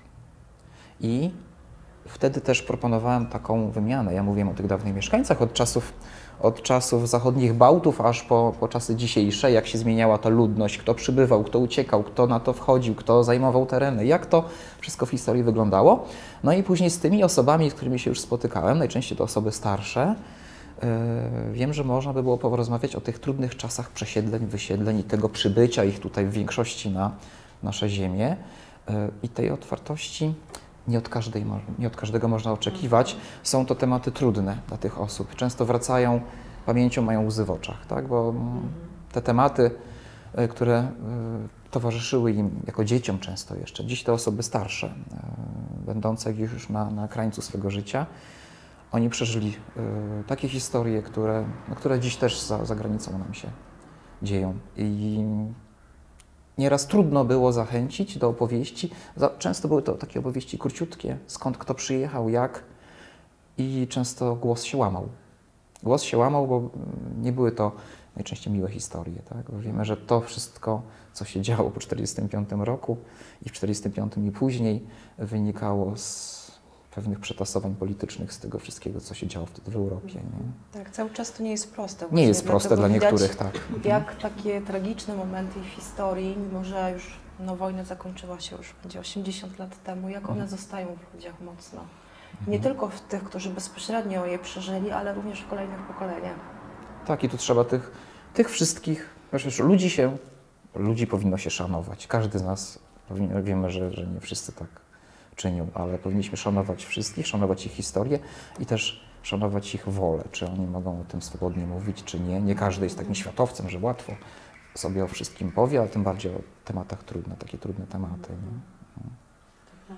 I wtedy też proponowałem taką wymianę. Ja mówiłem o tych dawnych mieszkańcach od czasów, od czasów zachodnich Bałtów aż po, po czasy dzisiejsze, jak się zmieniała ta ludność, kto przybywał, kto uciekał, kto na to wchodził, kto zajmował tereny, jak to wszystko w historii wyglądało. No i później z tymi osobami, z którymi się już spotykałem, najczęściej to osoby starsze, yy, wiem, że można by było porozmawiać o tych trudnych czasach przesiedleń, wysiedleń i tego przybycia ich tutaj w większości na nasze ziemię yy, i tej otwartości. Nie od, każdej, nie od każdego można oczekiwać. Są to tematy trudne dla tych osób. Często wracają pamięcią, mają łzy w oczach, tak? Bo te tematy, które towarzyszyły im jako dzieciom często jeszcze, dziś te osoby starsze, będące już na, na krańcu swego życia, oni przeżyli takie historie, które, które dziś też za, za granicą nam się dzieją. I nieraz trudno było zachęcić do opowieści. Często były to takie opowieści króciutkie, skąd kto przyjechał, jak, i często głos się łamał. Głos się łamał, bo nie były to najczęściej miłe historie. Tak? Bo wiemy, że to wszystko, co się działo po tysiąc dziewięćset czterdziestym piątym roku i w tysiąc dziewięćset czterdziestym piątym i później, wynikało z pewnych przetasowań politycznych, z tego wszystkiego, co się działo wtedy w Europie. Nie? Tak, cały czas to nie jest proste. Nie jest proste dla niektórych, tak. Jak takie tragiczne momenty w historii, mimo że już no, wojna zakończyła się już będzie osiemdziesiąt lat temu, jak one zostają w ludziach mocno. Nie tylko w tych, którzy bezpośrednio je przeżyli, ale również w kolejnych pokoleniach. Tak, i tu trzeba tych, tych wszystkich, przecież ludzi się, ludzi powinno się szanować. Każdy z nas, wiemy, że, że nie wszyscy tak czynią, ale powinniśmy szanować wszystkich, szanować ich historię i też szanować ich wolę, czy oni mogą o tym swobodnie mówić, czy nie. Nie każdy jest takim światowcem, że łatwo sobie o wszystkim powie, ale tym bardziej o tematach trudne, takie trudne tematy. Nie? No.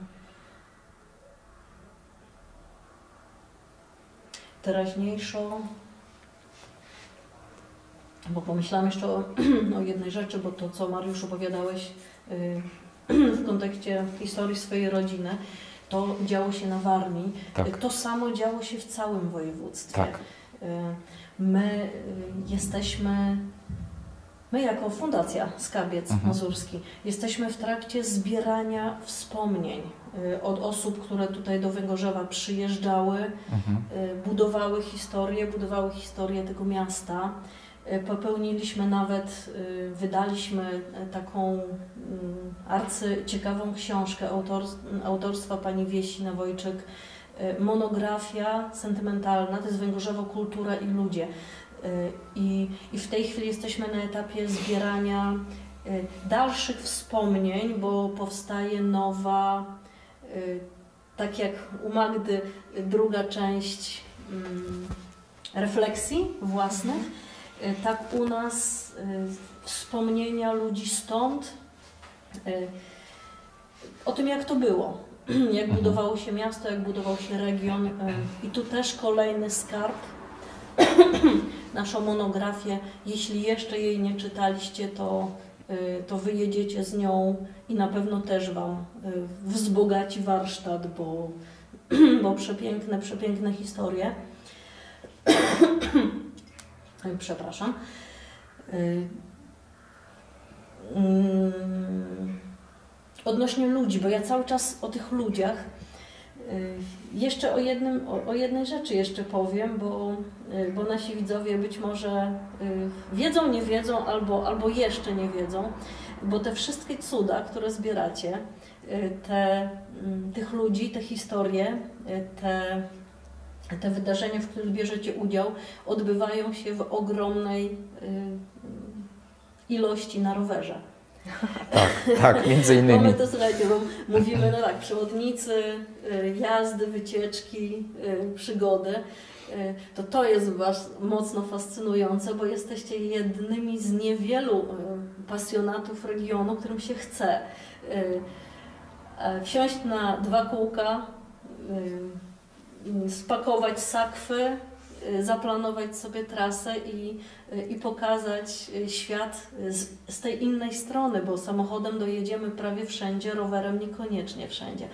Teraźniejszą, bo pomyślałam jeszcze o, o jednej rzeczy, bo to, co Mariusz opowiadałeś yy, w kontekście historii swojej rodziny, to działo się na Warmii. Tak. To samo działo się w całym województwie. Tak. My jesteśmy, my jako Fundacja Skarbiec mhm. Mazurski, jesteśmy w trakcie zbierania wspomnień od osób, które tutaj do Węgorzewa przyjeżdżały, mhm. budowały historię, budowały historię tego miasta. Popełniliśmy nawet, wydaliśmy taką arcyciekawą książkę autor, autorstwa pani Wiesi Nawojczyk, monografia sentymentalna, to jest Węgorzewo, kultura i ludzie. I, I w tej chwili jesteśmy na etapie zbierania dalszych wspomnień, bo powstaje nowa, tak jak u Magdy, druga część refleksji własnych. Tak u nas wspomnienia ludzi stąd, o tym, jak to było, jak budowało się miasto, jak budował się region. I tu też kolejny skarb, naszą monografię. Jeśli jeszcze jej nie czytaliście, to, to wyjedziecie z nią i na pewno też Wam wzbogaci warsztat, bo, bo przepiękne, przepiękne historie. Przepraszam. Odnośnie ludzi, bo ja cały czas o tych ludziach, jeszcze o, jednym, o, o jednej rzeczy jeszcze powiem, bo, bo nasi widzowie być może wiedzą, nie wiedzą, albo, albo jeszcze nie wiedzą, bo te wszystkie cuda, które zbieracie, te, tych ludzi, te historie, te te wydarzenia, w których bierzecie udział, odbywają się w ogromnej y, ilości na rowerze. Tak, tak, między innymi. Mamy to, słuchajcie, bo mówimy, no tak, przewodnicy, y, jazdy, wycieczki, y, przygody. Y, to to jest Was mocno fascynujące, bo jesteście jednymi z niewielu y, pasjonatów regionu, którym się chce y, y, wsiąść na dwa kółka, y, spakować sakwy, zaplanować sobie trasę i, i pokazać świat z, z tej innej strony, bo samochodem dojedziemy prawie wszędzie, rowerem niekoniecznie wszędzie.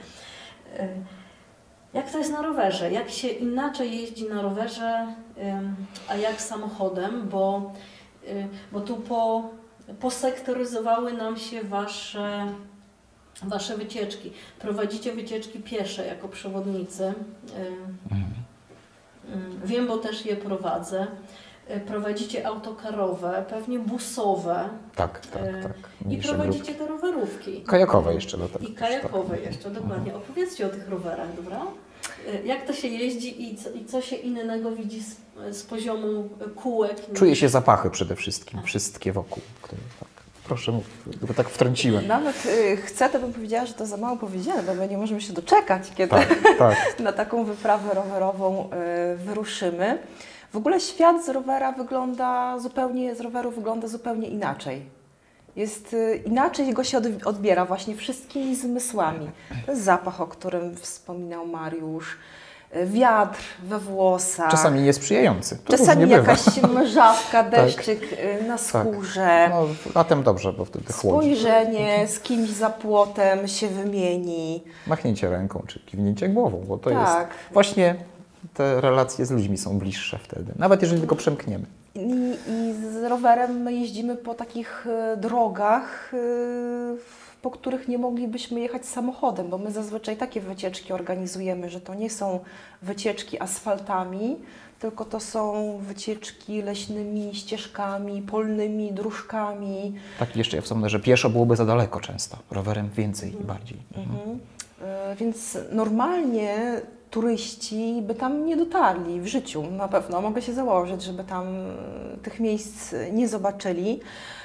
Jak to jest na rowerze? Jak się inaczej jeździ na rowerze, a jak samochodem? Bo, bo tu po, posektoryzowały nam się wasze Wasze wycieczki. Prowadzicie wycieczki piesze jako przewodnicy. Mhm. Wiem, bo też je prowadzę. Prowadzicie autokarowe, pewnie busowe. Tak, tak, tak. I prowadzicie grupy. Te rowerówki. Kajakowe jeszcze do tego. I kajakowe tak. jeszcze, dokładnie. Opowiedzcie o tych rowerach, dobra? Jak to się jeździ i co, i co się innego widzi z, z poziomu kółek? Czuje się zapachy przede wszystkim, wszystkie wokół. Które, tak. Proszę mów, tylko tak wtrąciłem. Nawet y, chcę, to bym powiedziała, że to za mało powiedziane, bo my nie możemy się doczekać, kiedy tak, tak. na taką wyprawę rowerową y, wyruszymy. W ogóle świat z rowera wygląda zupełnie, z roweru wygląda zupełnie inaczej. Jest y, inaczej go się od, odbiera właśnie wszystkimi zmysłami. To jest zapach, o którym wspominał Mariusz. Wiatr we włosach. Czasami niesprzyjający. To czasami jakaś mrzawka, deszczyk tak. na skórze. Tak. No, latem dobrze, bo wtedy chłodzi. Spojrzenie z kimś za płotem się wymieni. Machnięcie ręką czy kiwnięcie głową, bo to tak. jest właśnie te relacje z ludźmi są bliższe wtedy. Nawet jeżeli tylko przemkniemy. I, i z rowerem my jeździmy po takich drogach, po których nie moglibyśmy jechać samochodem, bo my zazwyczaj takie wycieczki organizujemy, że to nie są wycieczki asfaltami, tylko to są wycieczki leśnymi ścieżkami, polnymi dróżkami. Tak, jeszcze ja wspomnę, że pieszo byłoby za daleko często, rowerem więcej mhm. i bardziej. Mhm. E, więc normalnie turyści by tam nie dotarli w życiu, na pewno. Mogę się założyć, żeby tam tych miejsc nie zobaczyli.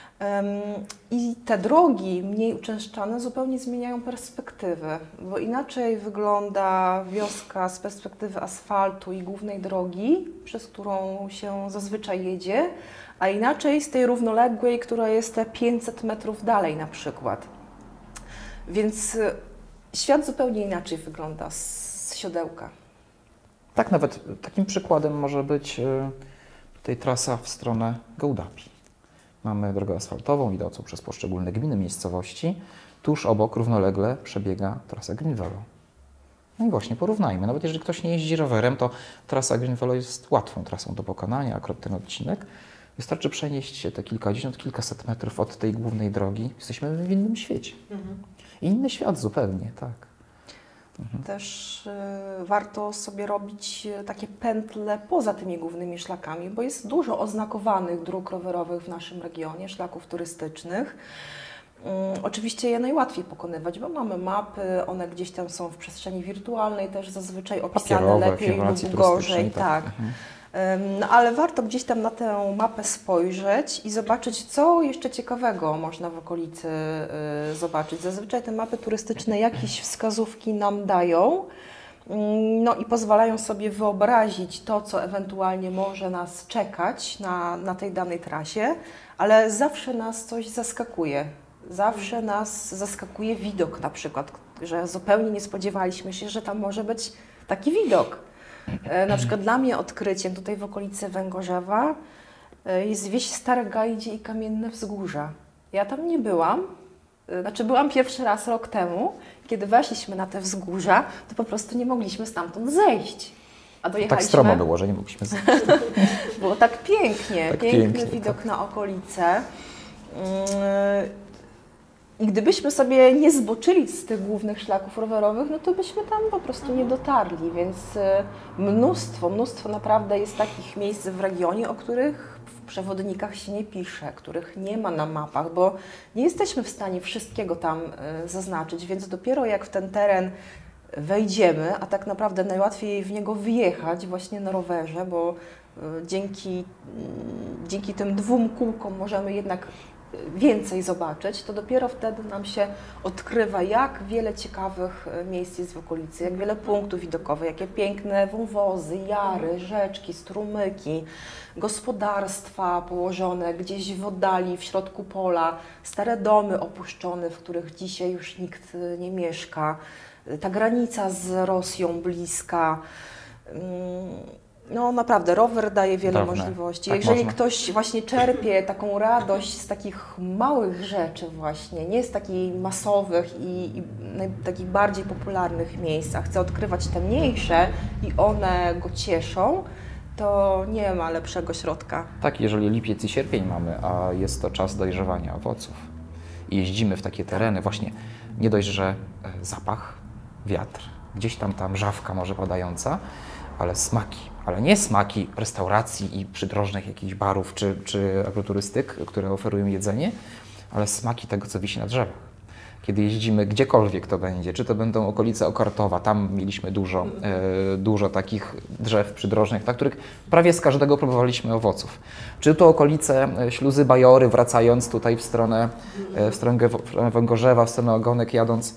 I te drogi mniej uczęszczane zupełnie zmieniają perspektywę, bo inaczej wygląda wioska z perspektywy asfaltu i głównej drogi, przez którą się zazwyczaj jedzie, a inaczej z tej równoległej, która jest te pięćset metrów dalej na przykład. Więc świat zupełnie inaczej wygląda z siodełka. Tak, nawet takim przykładem może być tutaj trasa w stronę Gołdapi. Mamy drogę asfaltową idącą przez poszczególne gminy, miejscowości. Tuż obok równolegle przebiega trasa Greenvelo. No i właśnie porównajmy. Nawet jeżeli ktoś nie jeździ rowerem, to trasa Greenvelo jest łatwą trasą do pokonania, akurat ten odcinek. Wystarczy przenieść się te kilkadziesiąt, kilkaset metrów od tej głównej drogi. Jesteśmy w innym świecie. Mhm. Inny świat zupełnie, tak. Mhm. Też y, warto sobie robić takie pętle poza tymi głównymi szlakami, bo jest dużo oznakowanych dróg rowerowych w naszym regionie, szlaków turystycznych. Y, oczywiście je najłatwiej pokonywać, bo mamy mapy, one gdzieś tam są w przestrzeni wirtualnej, też zazwyczaj opisane papierowe, lepiej lub gorzej. Tak. Mhm. No ale warto gdzieś tam na tę mapę spojrzeć i zobaczyć, co jeszcze ciekawego można w okolicy y, zobaczyć. Zazwyczaj te mapy turystyczne jakieś wskazówki nam dają, no i pozwalają sobie wyobrazić to, co ewentualnie może nas czekać na, na tej danej trasie, ale zawsze nas coś zaskakuje. Zawsze nas zaskakuje widok na przykład, że zupełnie nie spodziewaliśmy się, że tam może być taki widok. Na przykład dla mnie odkryciem tutaj w okolicy Węgorzewa jest wieś Stare Gajdzie i Kamienne Wzgórza. Ja tam nie byłam, znaczy byłam pierwszy raz rok temu, kiedy weszliśmy na te wzgórza, to po prostu nie mogliśmy stamtąd zejść. A dojechaliśmy... Tak stromo było, że nie mogliśmy zejść. Było tak pięknie, tak piękny pięknie, widok tak. na okolice. I gdybyśmy sobie nie zboczyli z tych głównych szlaków rowerowych, no to byśmy tam po prostu nie dotarli, więc mnóstwo, mnóstwo naprawdę jest takich miejsc w regionie, o których w przewodnikach się nie pisze, których nie ma na mapach, bo nie jesteśmy w stanie wszystkiego tam zaznaczyć, więc dopiero jak w ten teren wejdziemy, a tak naprawdę najłatwiej w niego wyjechać właśnie na rowerze, bo dzięki, dzięki tym dwóm kółkom możemy jednak więcej zobaczyć, to dopiero wtedy nam się odkrywa, jak wiele ciekawych miejsc jest w okolicy, jak wiele punktów widokowych, jakie piękne wąwozy, jary, rzeczki, strumyki, gospodarstwa położone gdzieś w oddali, w środku pola, stare domy opuszczone, w których dzisiaj już nikt nie mieszka, ta granica z Rosją bliska. No naprawdę, rower daje wiele Dawne. możliwości. Tak Jeżeli można. ktoś właśnie czerpie taką radość z takich małych rzeczy właśnie, nie z takich masowych i, i naj, takich bardziej popularnych miejsc, a chce odkrywać te mniejsze i one go cieszą, to nie ma lepszego środka. Tak, jeżeli lipiec i sierpień mamy, a jest to czas dojrzewania owoców i jeździmy w takie tereny, właśnie nie dość, że e, zapach, wiatr, gdzieś tam ta mrzawka może padająca, ale smaki, ale nie smaki restauracji i przydrożnych jakichś barów czy, czy agroturystyk, które oferują jedzenie, ale smaki tego, co wisi na drzewach. Kiedy jeździmy gdziekolwiek to będzie, czy to będą okolice Okartowa, tam mieliśmy dużo, e, dużo takich drzew przydrożnych, na których prawie z każdego próbowaliśmy owoców. Czy to okolice Śluzy Bajory, wracając tutaj w stronę, e, w stronę Węgorzewa, w stronę Ogonek jadąc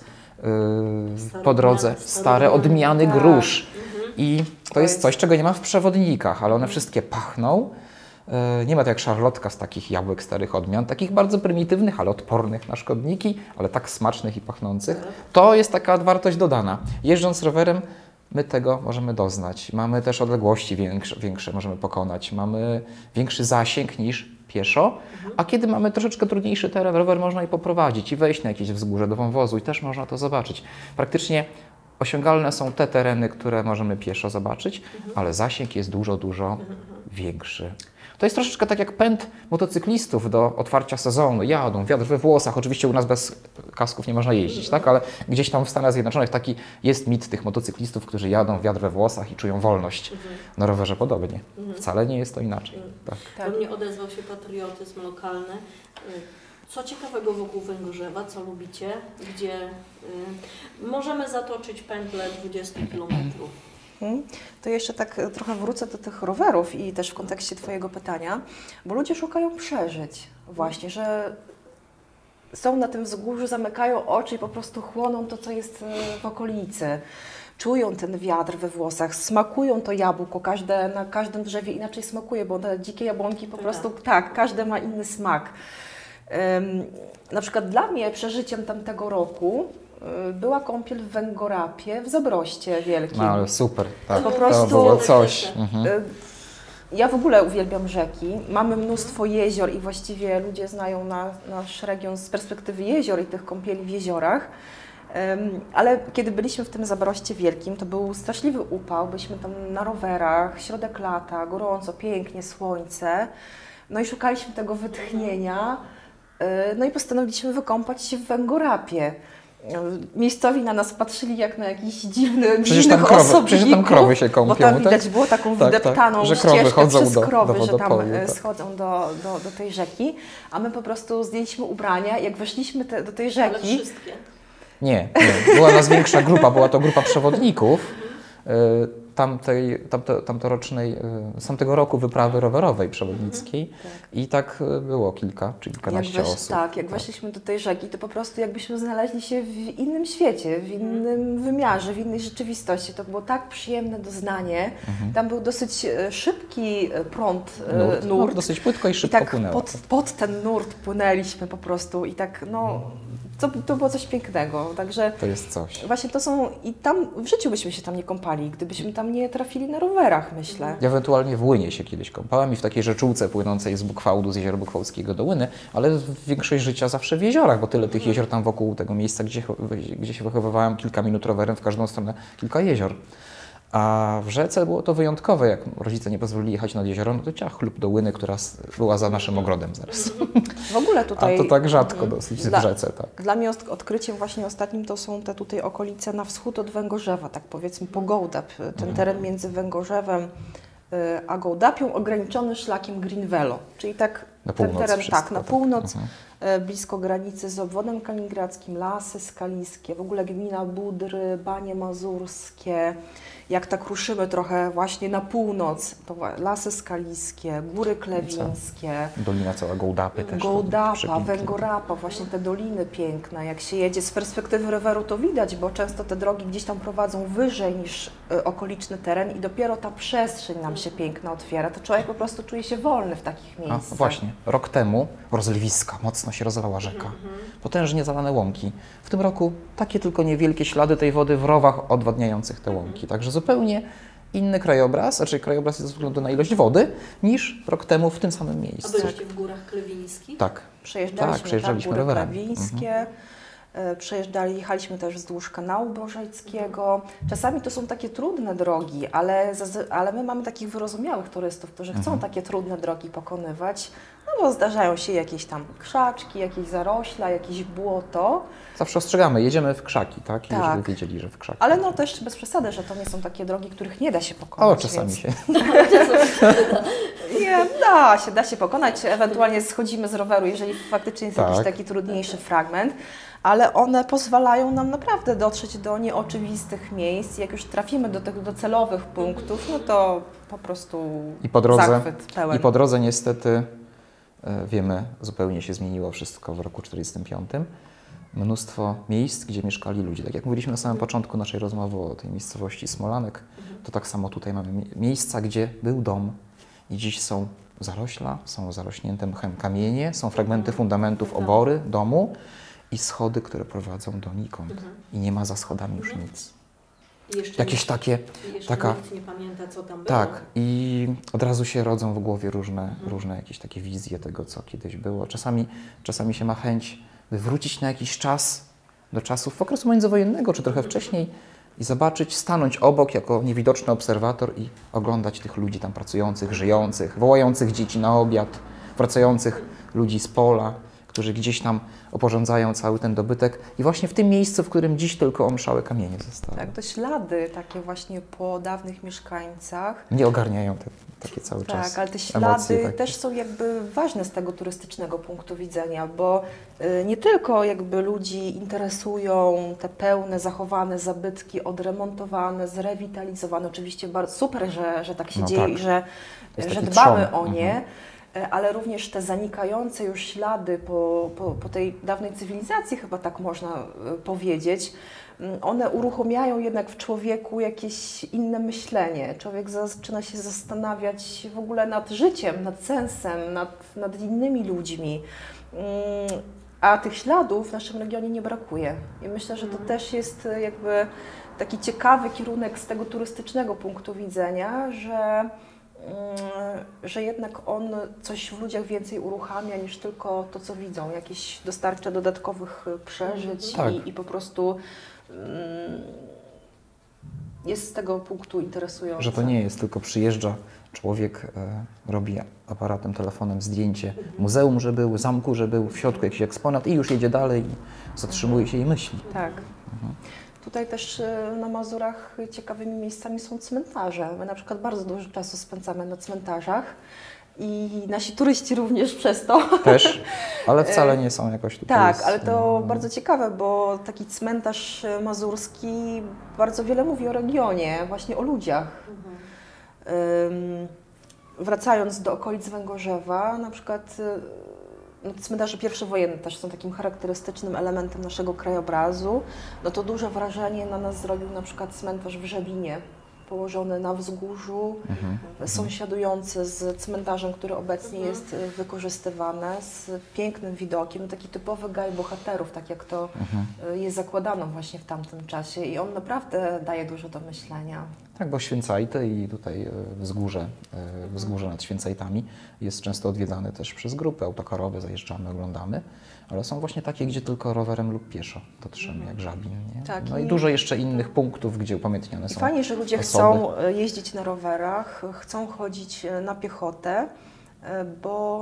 e, po drodze, stare odmiany grusz. I to jest coś, czego nie ma w przewodnikach, ale one wszystkie pachną. Nie ma to jak szarlotka z takich jabłek starych odmian, takich bardzo prymitywnych, ale odpornych na szkodniki, ale tak smacznych i pachnących. To jest taka wartość dodana. Jeżdżąc rowerem, my tego możemy doznać. Mamy też odległości większe, większe możemy pokonać. Mamy większy zasięg niż pieszo, a kiedy mamy troszeczkę trudniejszy teren, rower można i poprowadzić i wejść na jakieś wzgórze do wąwozu i też można to zobaczyć. Praktycznie osiągalne są te tereny, które możemy pieszo zobaczyć, ale zasięg jest dużo, dużo większy. To jest troszeczkę tak jak pęd motocyklistów do otwarcia sezonu. Jadą, wiatr we włosach. Oczywiście u nas bez kasków nie można jeździć, tak? Ale gdzieś tam w Stanach Zjednoczonych taki jest mit tych motocyklistów, którzy jadą, wiatr we włosach i czują wolność. Na rowerze podobnie. Wcale nie jest to inaczej. Tak. Tak. Do mnie odezwał się patriotyzm lokalny. Co ciekawego wokół Węgorzewa, co lubicie, gdzie y, możemy zatoczyć pętlę dwadzieścia kilometrów? Hmm. To jeszcze tak trochę wrócę do tych rowerów i też w kontekście Twojego pytania, bo ludzie szukają przeżyć właśnie, że są na tym wzgórzu, zamykają oczy i po prostu chłoną to, co jest w okolicy. Czują ten wiatr we włosach, smakują to jabłko, każde, na każdym drzewie inaczej smakuje, bo te dzikie jabłonki po prostu, tak, każde ma inny smak. Um, na przykład dla mnie przeżyciem tamtego roku była kąpiel w Węgorapie w Zabroście Wielkim. No ale super, tak. Po prostu, to było coś. Mhm. Ja w ogóle uwielbiam rzeki. Mamy mnóstwo jezior i właściwie ludzie znają na, nasz region z perspektywy jezior i tych kąpieli w jeziorach. Um, ale kiedy byliśmy w tym Zabroście Wielkim, to był straszliwy upał. Byliśmy tam na rowerach, środek lata, gorąco, pięknie, słońce. No i szukaliśmy tego wytchnienia. No i postanowiliśmy wykąpać się w Węgorapie. Miejscowi na nas patrzyli jak na jakiś dziwny, przecież dziwnych tam krowy, osobników, przecież tam krowy się kąpią, bo tam tak? widać było taką tak, wydeptaną tak, że krowy ścieżkę chodzą przez do, krowy, do że tam wodopoju, tak. schodzą do, do, do tej rzeki, a my po prostu zdjęliśmy ubrania, jak weszliśmy te, do tej rzeki. Ale wszystkie? Nie, nie, była nas większa grupa, była to grupa przewodników tamtej, tamte, tamtorocznej, z tamtego roku wyprawy rowerowej przewodnickiej tak. i tak było kilka czy kilkanaście jak wesz, osób. Tak, jak tak. weszliśmy do tej rzeki, to po prostu jakbyśmy znaleźli się w innym świecie, w innym wymiarze, w innej rzeczywistości. To było tak przyjemne doznanie. Mhm. Tam był dosyć szybki prąd, nurt. nurt. No, dosyć płytko i szybko I tak płynęło. pod, pod ten nurt płynęliśmy po prostu i tak, no, to, to było coś pięknego. Także to jest coś. Właśnie to są, i tam w życiu byśmy się tam nie kąpali, gdybyśmy tam nie trafili na rowerach, myślę. Ja ewentualnie w Łynie się kiedyś kąpałem i w takiej rzeczółce płynącej z Bukwałdu, z jeziora Bukwałckiego do Łyny, ale większość życia zawsze w jeziorach, bo tyle tych jezior tam wokół tego miejsca, gdzie, gdzie się wychowywałem, kilka minut rowerem w każdą stronę, kilka jezior. A w rzece było to wyjątkowe, jak rodzice nie pozwolili jechać nad jezioro, no to ciach lub do Łyny, która była za naszym ogrodem zaraz. W ogóle tutaj... A to tak rzadko dosyć dla, w rzece, tak. Dla mnie odkryciem właśnie ostatnim to są te tutaj okolice na wschód od Węgorzewa, tak powiedzmy po Gołdap, ten mhm. teren między Węgorzewem a Gołdapią ograniczony szlakiem Green Velo, czyli tak na ten północ teren wszystko, tak, na tak. północ, Mhm. e, blisko granicy z obwodem kaliningradzkim, Lasy Skaliskie, w ogóle gmina Budry, Banie Mazurskie. Jak tak ruszymy trochę właśnie na północ, to Lasy Skaliskie, Góry Klewińskie, Dolina cała Gołdapy też. Gołdapa, przepięknie. Węgorapa, właśnie te doliny piękne. Jak się jedzie z perspektywy roweru, to widać, bo często te drogi gdzieś tam prowadzą wyżej niż y, okoliczny teren i dopiero ta przestrzeń nam się piękna otwiera. To człowiek po prostu czuje się wolny w takich A, miejscach. no właśnie, rok temu rozlewiska, mocno się rozlała rzeka, potężnie zalane łąki. W tym roku takie tylko niewielkie ślady tej wody w rowach odwadniających te łąki. Także zupełnie inny krajobraz, znaczy krajobraz jest ze względu na ilość wody, niż rok temu w tym samym A miejscu. byliście w Górach Klewińskich? Tak. Przejeżdżaliśmy, Tak, przejeżdżaliśmy tak, Góry rowerem. Klewińskie. E, Przejeżdżali, jechaliśmy też wzdłuż kanału Bożejskiego. Czasami to są takie trudne drogi, ale, zazwy- ale my mamy takich wyrozumiałych turystów, którzy chcą Mhm. takie trudne drogi pokonywać, no bo zdarzają się jakieś tam krzaczki, jakieś zarośla, jakieś błoto, Zawsze ostrzegamy, jedziemy w krzaki, tak? I Tak. żeby wiedzieli, że w krzaki. ale no też bez przesady, że to nie są takie drogi, których nie da się pokonać. O, czasami więc... się. Nie, da się, da się pokonać, ewentualnie schodzimy z roweru, jeżeli faktycznie jest Tak. jakiś taki trudniejszy fragment, ale one pozwalają nam naprawdę dotrzeć do nieoczywistych miejsc. Jak już trafimy do tych docelowych punktów, no to po prostu I po drodze, zachwyt pełen. I po drodze niestety, e, wiemy, zupełnie się zmieniło wszystko w roku czterdziestym piątym. Mnóstwo miejsc, gdzie mieszkali ludzie. Tak jak mówiliśmy na samym początku naszej rozmowy o tej miejscowości Smolanek, to tak samo tutaj mamy mie- miejsca, gdzie był dom i dziś są zarośla, są zarośnięte mchem kamienie, są fragmenty fundamentów obory domu i schody, które prowadzą donikąd. I nie ma za schodami już nic. I jeszcze Jakieś nikt, takie, i jeszcze taka- nikt nie pamięta, co tam było. tak, i od razu się rodzą w głowie różne, różne jakieś takie wizje tego, co kiedyś było. Czasami, czasami się ma chęć, by wrócić na jakiś czas, do czasów okresu międzywojennego, czy trochę wcześniej i zobaczyć, stanąć obok jako niewidoczny obserwator i oglądać tych ludzi tam pracujących, żyjących, wołających dzieci na obiad, wracających ludzi z pola, którzy gdzieś tam oporządzają cały ten dobytek i właśnie w tym miejscu, w którym dziś tylko omszałe kamienie zostały. Tak, to ślady takie właśnie po dawnych mieszkańcach. Nie ogarniają te, takie cały czas Tak, ale te ślady emocje takie. też są jakby ważne z tego turystycznego punktu widzenia, bo y, nie tylko jakby ludzi interesują te pełne, zachowane zabytki, odremontowane, zrewitalizowane. Oczywiście bardzo super, że, że tak się No dzieje tak. i że, Jest że taki dbamy trzon. o nie. Mhm. y, Ale również te zanikające już ślady po, po, po tej dawnej cywilizacji, chyba tak można y, powiedzieć, mm, one uruchamiają jednak w człowieku jakieś inne myślenie. Człowiek zaczyna się zastanawiać w ogóle nad życiem, nad sensem, nad, nad innymi ludźmi. Mm, A tych śladów w naszym regionie nie brakuje. I myślę, że to też jest y, jakby taki ciekawy kierunek z tego turystycznego punktu widzenia, że że jednak on coś w ludziach więcej uruchamia niż tylko to, co widzą, jakieś dostarcza dodatkowych przeżyć Tak. i, i po prostu mm, jest z tego punktu interesujące. Że to nie jest tylko przyjeżdża człowiek, e, robi aparatem, telefonem zdjęcie muzeum, że był, zamku, że był, w środku jakiś eksponat i już jedzie dalej i zatrzymuje się i myśli. Tak. Tutaj też e, na Mazurach ciekawymi miejscami są cmentarze. My na przykład bardzo dużo czasu spędzamy na cmentarzach i nasi turyści również przez to. Też, ale wcale nie są jakoś tutaj... Tak, z- ale to no, bardzo ciekawe, bo taki cmentarz mazurski bardzo wiele mówi o regionie, właśnie o ludziach. Ym, wracając do okolic Węgorzewa, na przykład y, no, cmentarze pierwszowojenne też są takim charakterystycznym elementem naszego krajobrazu. No to duże wrażenie na nas zrobił na przykład cmentarz w Żabinie, położony na wzgórzu, Mhm. sąsiadujący z cmentarzem, który obecnie jest y, wykorzystywany, z pięknym widokiem, taki typowy gaj bohaterów, tak jak to Mhm. y, jest zakładano właśnie w tamtym czasie i on naprawdę daje dużo do myślenia. Tak, bo Święcajte i tutaj e, wzgórze, e, wzgórze nad Święcajtami jest często odwiedzane też przez grupy autokarowe, zajeżdżamy, oglądamy, ale są właśnie takie, gdzie tylko rowerem lub pieszo dotrzemy, jak Żabin. Nie? Tak, No i i- dużo jeszcze innych punktów, gdzie upamiętniane I są fajnie, że ludzie osoby. chcą y, jeździć na rowerach, chcą chodzić y, na piechotę, y, bo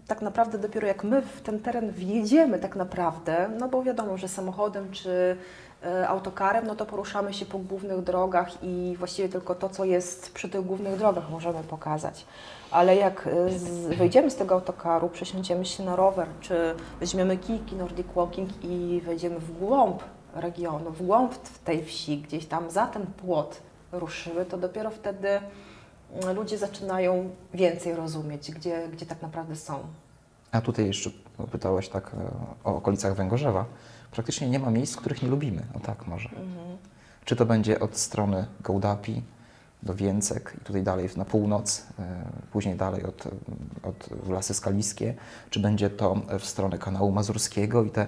tak naprawdę dopiero jak my w ten teren wjedziemy tak naprawdę, no bo wiadomo, że samochodem czy e, autokarem, no to poruszamy się po głównych drogach i właściwie tylko to, co jest przy tych głównych drogach możemy pokazać. Ale jak z, wyjdziemy z tego autokaru, przesiądziemy się na rower, czy weźmiemy kijki Nordic Walking i wejdziemy w głąb regionu, w głąb tej wsi, gdzieś tam za ten płot ruszymy, to dopiero wtedy ludzie zaczynają więcej rozumieć, gdzie, gdzie tak naprawdę są. A tutaj jeszcze pytałaś tak o okolicach Węgorzewa. Praktycznie nie ma miejsc, których nie lubimy. O tak może. Mhm. Czy to będzie od strony Gołdapi do Więcek i tutaj dalej na północ, później dalej od, od w Lasy Skaliskie, czy będzie to w stronę kanału mazurskiego i te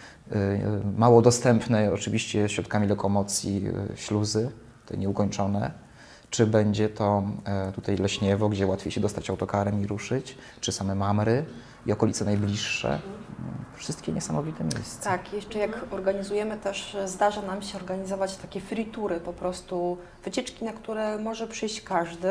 mało dostępne oczywiście środkami lokomocji śluzy, te nieukończone, czy będzie to tutaj Leśniewo, gdzie łatwiej się dostać autokarem i ruszyć, czy same Mamry i okolice najbliższe. Wszystkie niesamowite miejsca. Tak, jeszcze jak organizujemy też, zdarza nam się organizować takie free toury, po prostu wycieczki, na które może przyjść każdy.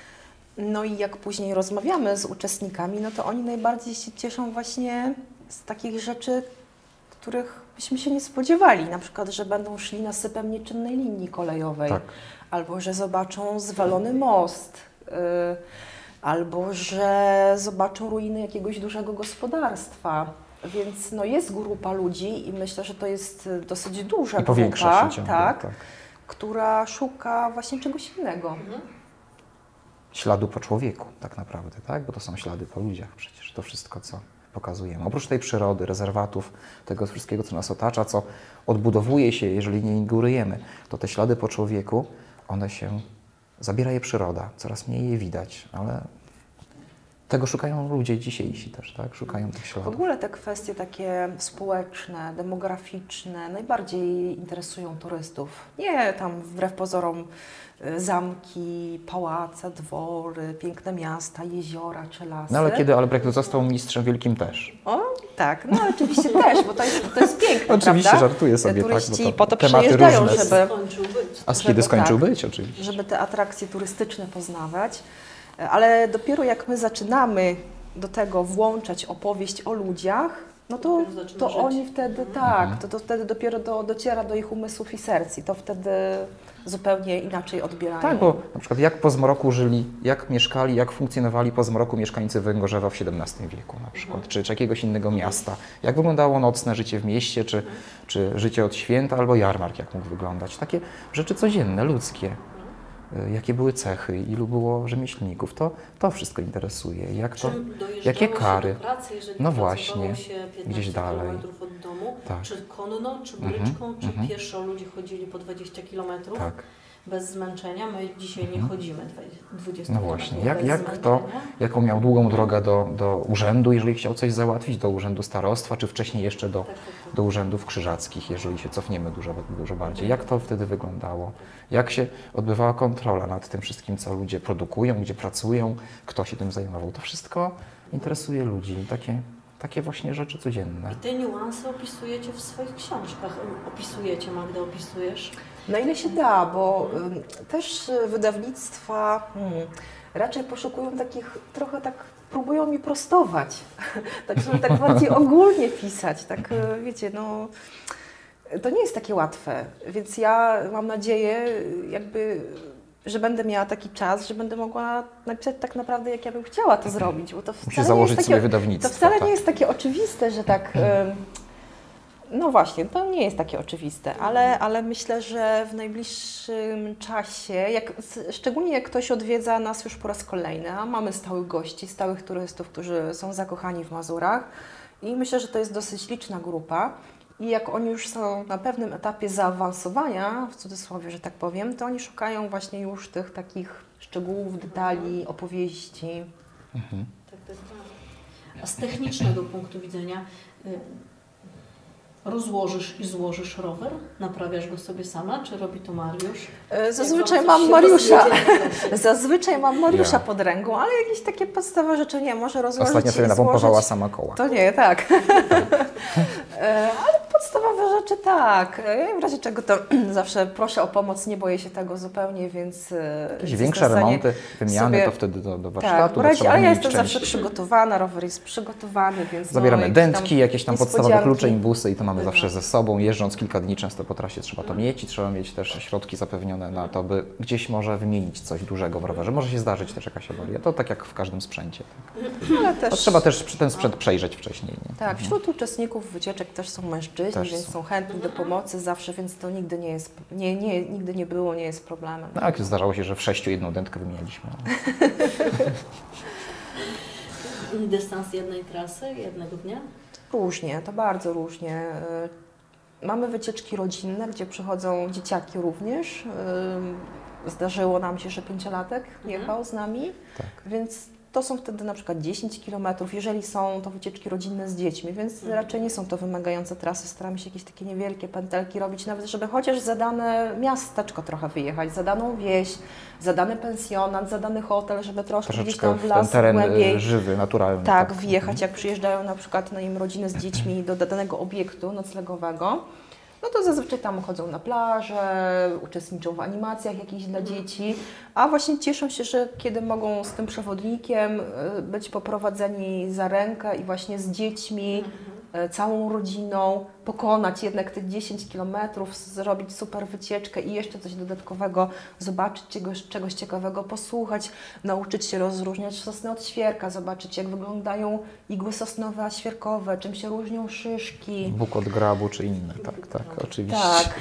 No i jak później rozmawiamy z uczestnikami, no to oni najbardziej się cieszą właśnie z takich rzeczy, których byśmy się nie spodziewali. Na przykład, że będą szli nasypem nieczynnej linii kolejowej, tak. Albo że zobaczą zwalony most, yy, albo że zobaczą ruiny jakiegoś dużego gospodarstwa. Więc no, jest grupa ludzi i myślę, że to jest dosyć duża I grupa, się ciągle, tak, tak. która szuka właśnie czegoś innego. Mhm. Śladu po człowieku tak naprawdę, tak? Bo to są ślady po ludziach przecież, to wszystko, co pokazujemy. Oprócz tej przyrody, rezerwatów, tego wszystkiego, co nas otacza, co odbudowuje się, jeżeli nie ingurujemy, to te ślady po człowieku, one się, zabiera je przyroda, coraz mniej je widać, ale tego szukają ludzie dzisiejsi też, tak? Szukają tych śladów. W ogóle te kwestie takie społeczne, demograficzne najbardziej interesują turystów. Nie tam wbrew pozorom zamki, pałace, dwory, piękne miasta, jeziora czy lasy. No ale kiedy Albrecht został mistrzem wielkim też. O, tak, no oczywiście też, bo to jest, to jest piękne, oczywiście, prawda? żartuję sobie. Turyści tak, bo to po to tematy przyjeżdżają, różne. żeby... A z kiedy skończył tak, być, oczywiście. Żeby te atrakcje turystyczne poznawać. Ale dopiero jak my zaczynamy do tego włączać opowieść o ludziach, no to, to oni wtedy, mhm. tak, to, to wtedy dopiero do, dociera do ich umysłów i serc i to wtedy zupełnie inaczej odbierają. Tak, bo na przykład jak po zmroku żyli, jak mieszkali, jak funkcjonowali po zmroku mieszkańcy Węgorzewa w siedemnastym wieku na przykład, mhm. czy, czy jakiegoś innego miasta. Jak wyglądało nocne życie w mieście, czy, czy życie od święta, albo jarmark jak mógł wyglądać. Takie rzeczy codzienne, ludzkie. Jakie były cechy, ilu było rzemieślników, to, to wszystko interesuje. Jak to, jakie kary, do pracy, jeżeli no właśnie, się gdzieś dalej. Od domu, tak. Czy konno, czy bryczką, mm -hmm, czy mm -hmm. pieszo ludzie chodzili po dwadzieścia kilometrów tak. bez zmęczenia. My dzisiaj nie chodzimy dwadzieścia No właśnie, jak, bez jak kto, jaką miał długą drogę do, do urzędu, jeżeli chciał coś załatwić, do urzędu starostwa, czy wcześniej jeszcze do, tak, tak, tak. do urzędów krzyżackich, jeżeli się cofniemy dużo, dużo bardziej. Jak to wtedy wyglądało? Jak się odbywała kontrola nad tym wszystkim, co ludzie produkują, gdzie pracują, kto się tym zajmował? To wszystko interesuje ludzi, takie, takie właśnie rzeczy codzienne. I te niuanse opisujecie w swoich książkach. Opisujecie, Magda, opisujesz? Na ile się da, bo y, też wydawnictwa hmm, raczej poszukują takich, trochę tak próbują mi prostować, tak żeby tak bardziej ogólnie pisać, tak wiecie, no to nie jest takie łatwe, więc ja mam nadzieję jakby, że będę miała taki czas, że będę mogła napisać tak naprawdę jak ja bym chciała to zrobić, bo to wcale Musisz założyć nie jest sobie takie, wydawnictwo. To wcale tak. nie jest takie oczywiste, że tak... Y, No właśnie, to nie jest takie oczywiste, ale, ale myślę, że w najbliższym czasie, jak, szczególnie jak ktoś odwiedza nas już po raz kolejny, a mamy stałych gości, stałych turystów, którzy są zakochani w Mazurach i myślę, że to jest dosyć liczna grupa i jak oni już są na pewnym etapie zaawansowania, w cudzysłowie, że tak powiem, to oni szukają właśnie już tych takich szczegółów, detali, opowieści. Mhm. Tak, tak, tak. A z technicznego punktu widzenia rozłożysz i złożysz rower? Naprawiasz go sobie sama, czy robi to Mariusz? Zazwyczaj mam Mariusza. Zazwyczaj mam Mariusza ja. pod ręką, ale jakieś takie podstawowe rzeczy nie, może rozłożyć. Ostatnio sobie napompowała sama koła. To nie, tak. Ale podstawowe rzeczy tak. Ja w razie czego to zawsze proszę o pomoc, nie boję się tego zupełnie, więc... Jakieś większe remonty, wymiany, sobie... to wtedy do, do warsztatu. Tak, razie, ale ja jestem części. zawsze przygotowana, rower jest przygotowany, więc... Zabieramy no, dętki, tam jakieś tam podstawowe klucze, imbusy i to mamy Bywa. zawsze ze sobą. Jeżdżąc kilka dni często po trasie trzeba to mieć i trzeba mieć też środki zapewnione na to, by gdzieś może wymienić coś dużego w rowerze. Może się zdarzyć też jakaś awaria. To tak jak w każdym sprzęcie. Tak. Ale też... To trzeba też ten sprzęt przejrzeć wcześniej. Nie? Tak, wśród uczestników wycieczek też są mężczyźni, też więc są. są chętni do pomocy zawsze, więc to nigdy nie jest, nie, nie, nigdy nie było, nie jest problemem. Tak, zdarzało się, że w sześciu jedną dętkę wymienialiśmy. Dystans jednej trasy, jednego dnia? Różnie, to bardzo różnie. Mamy wycieczki rodzinne, gdzie przychodzą dzieciaki również. Zdarzyło nam się, że pięciolatek jechał z nami, tak. Więc to są wtedy na przykład dziesięć kilometrów, jeżeli są to wycieczki rodzinne z dziećmi, więc mhm. raczej nie są to wymagające trasy. Staramy się jakieś takie niewielkie pętelki robić, nawet żeby chociaż za dane miasteczko trochę wyjechać, za daną wieś, za dany pensjonat, za dany hotel, żeby troszkę Troszeczkę gdzieś tam w w las ten teren głębiej. żywy, naturalny. Tak, tak, wjechać, jak przyjeżdżają na przykład na im rodziny z dziećmi do danego obiektu noclegowego. No to zazwyczaj tam chodzą na plażę, uczestniczą w animacjach jakichś dla dzieci, a właśnie cieszą się, że kiedy mogą z tym przewodnikiem być poprowadzeni za rękę i właśnie z dziećmi, całą rodziną, pokonać jednak tych dziesięć kilometrów, zrobić super wycieczkę i jeszcze coś dodatkowego, zobaczyć czegoś, czegoś ciekawego, posłuchać, nauczyć się rozróżniać sosnę od świerka, zobaczyć jak wyglądają igły sosnowe a świerkowe, czym się różnią szyszki. Bóg od grabu czy inne, tak, tak, oczywiście. Tak.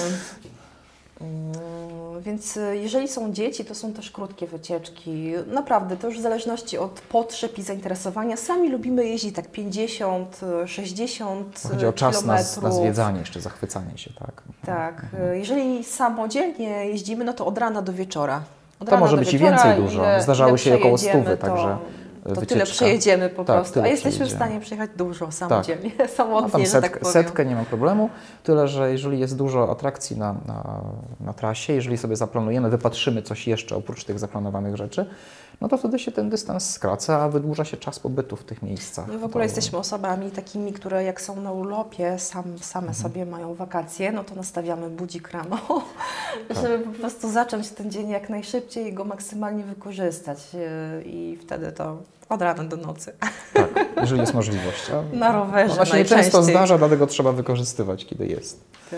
Więc jeżeli są dzieci, to są też krótkie wycieczki. Naprawdę, to już w zależności od potrzeb i zainteresowania. Sami lubimy jeździć tak pięćdziesiąt, sześćdziesiąt Chodzi o czas kilometrów. na, na zwiedzanie, jeszcze zachwycanie się, tak. Tak. Mhm. Jeżeli samodzielnie jeździmy, no to od rana do wieczora. Od to może być i więcej dużo. Ile, Zdarzały ile się około stówy, to, także to wycieczka. tyle przejedziemy po tak, prostu. A jesteśmy przejedziemy. w stanie przejechać dużo samodzielnie, tak. No samotnie, tam że setkę, tak powiem. setkę nie ma problemu, tyle że jeżeli jest dużo atrakcji na, na, na trasie, jeżeli sobie zaplanujemy, wypatrzymy coś jeszcze oprócz tych zaplanowanych rzeczy, no to wtedy się ten dystans skraca, a wydłuża się czas pobytu w tych miejscach. My w ogóle to... jesteśmy osobami takimi, które jak są na urlopie, sam, same mhm. sobie mają wakacje, no to nastawiamy budzik rano, tak. żeby po prostu zacząć ten dzień jak najszybciej i go maksymalnie wykorzystać i wtedy to od rana do nocy. Tak, jeżeli jest możliwość. A na rowerze ona się nieczęsto zdarza, dlatego trzeba wykorzystywać, kiedy jest. Tak.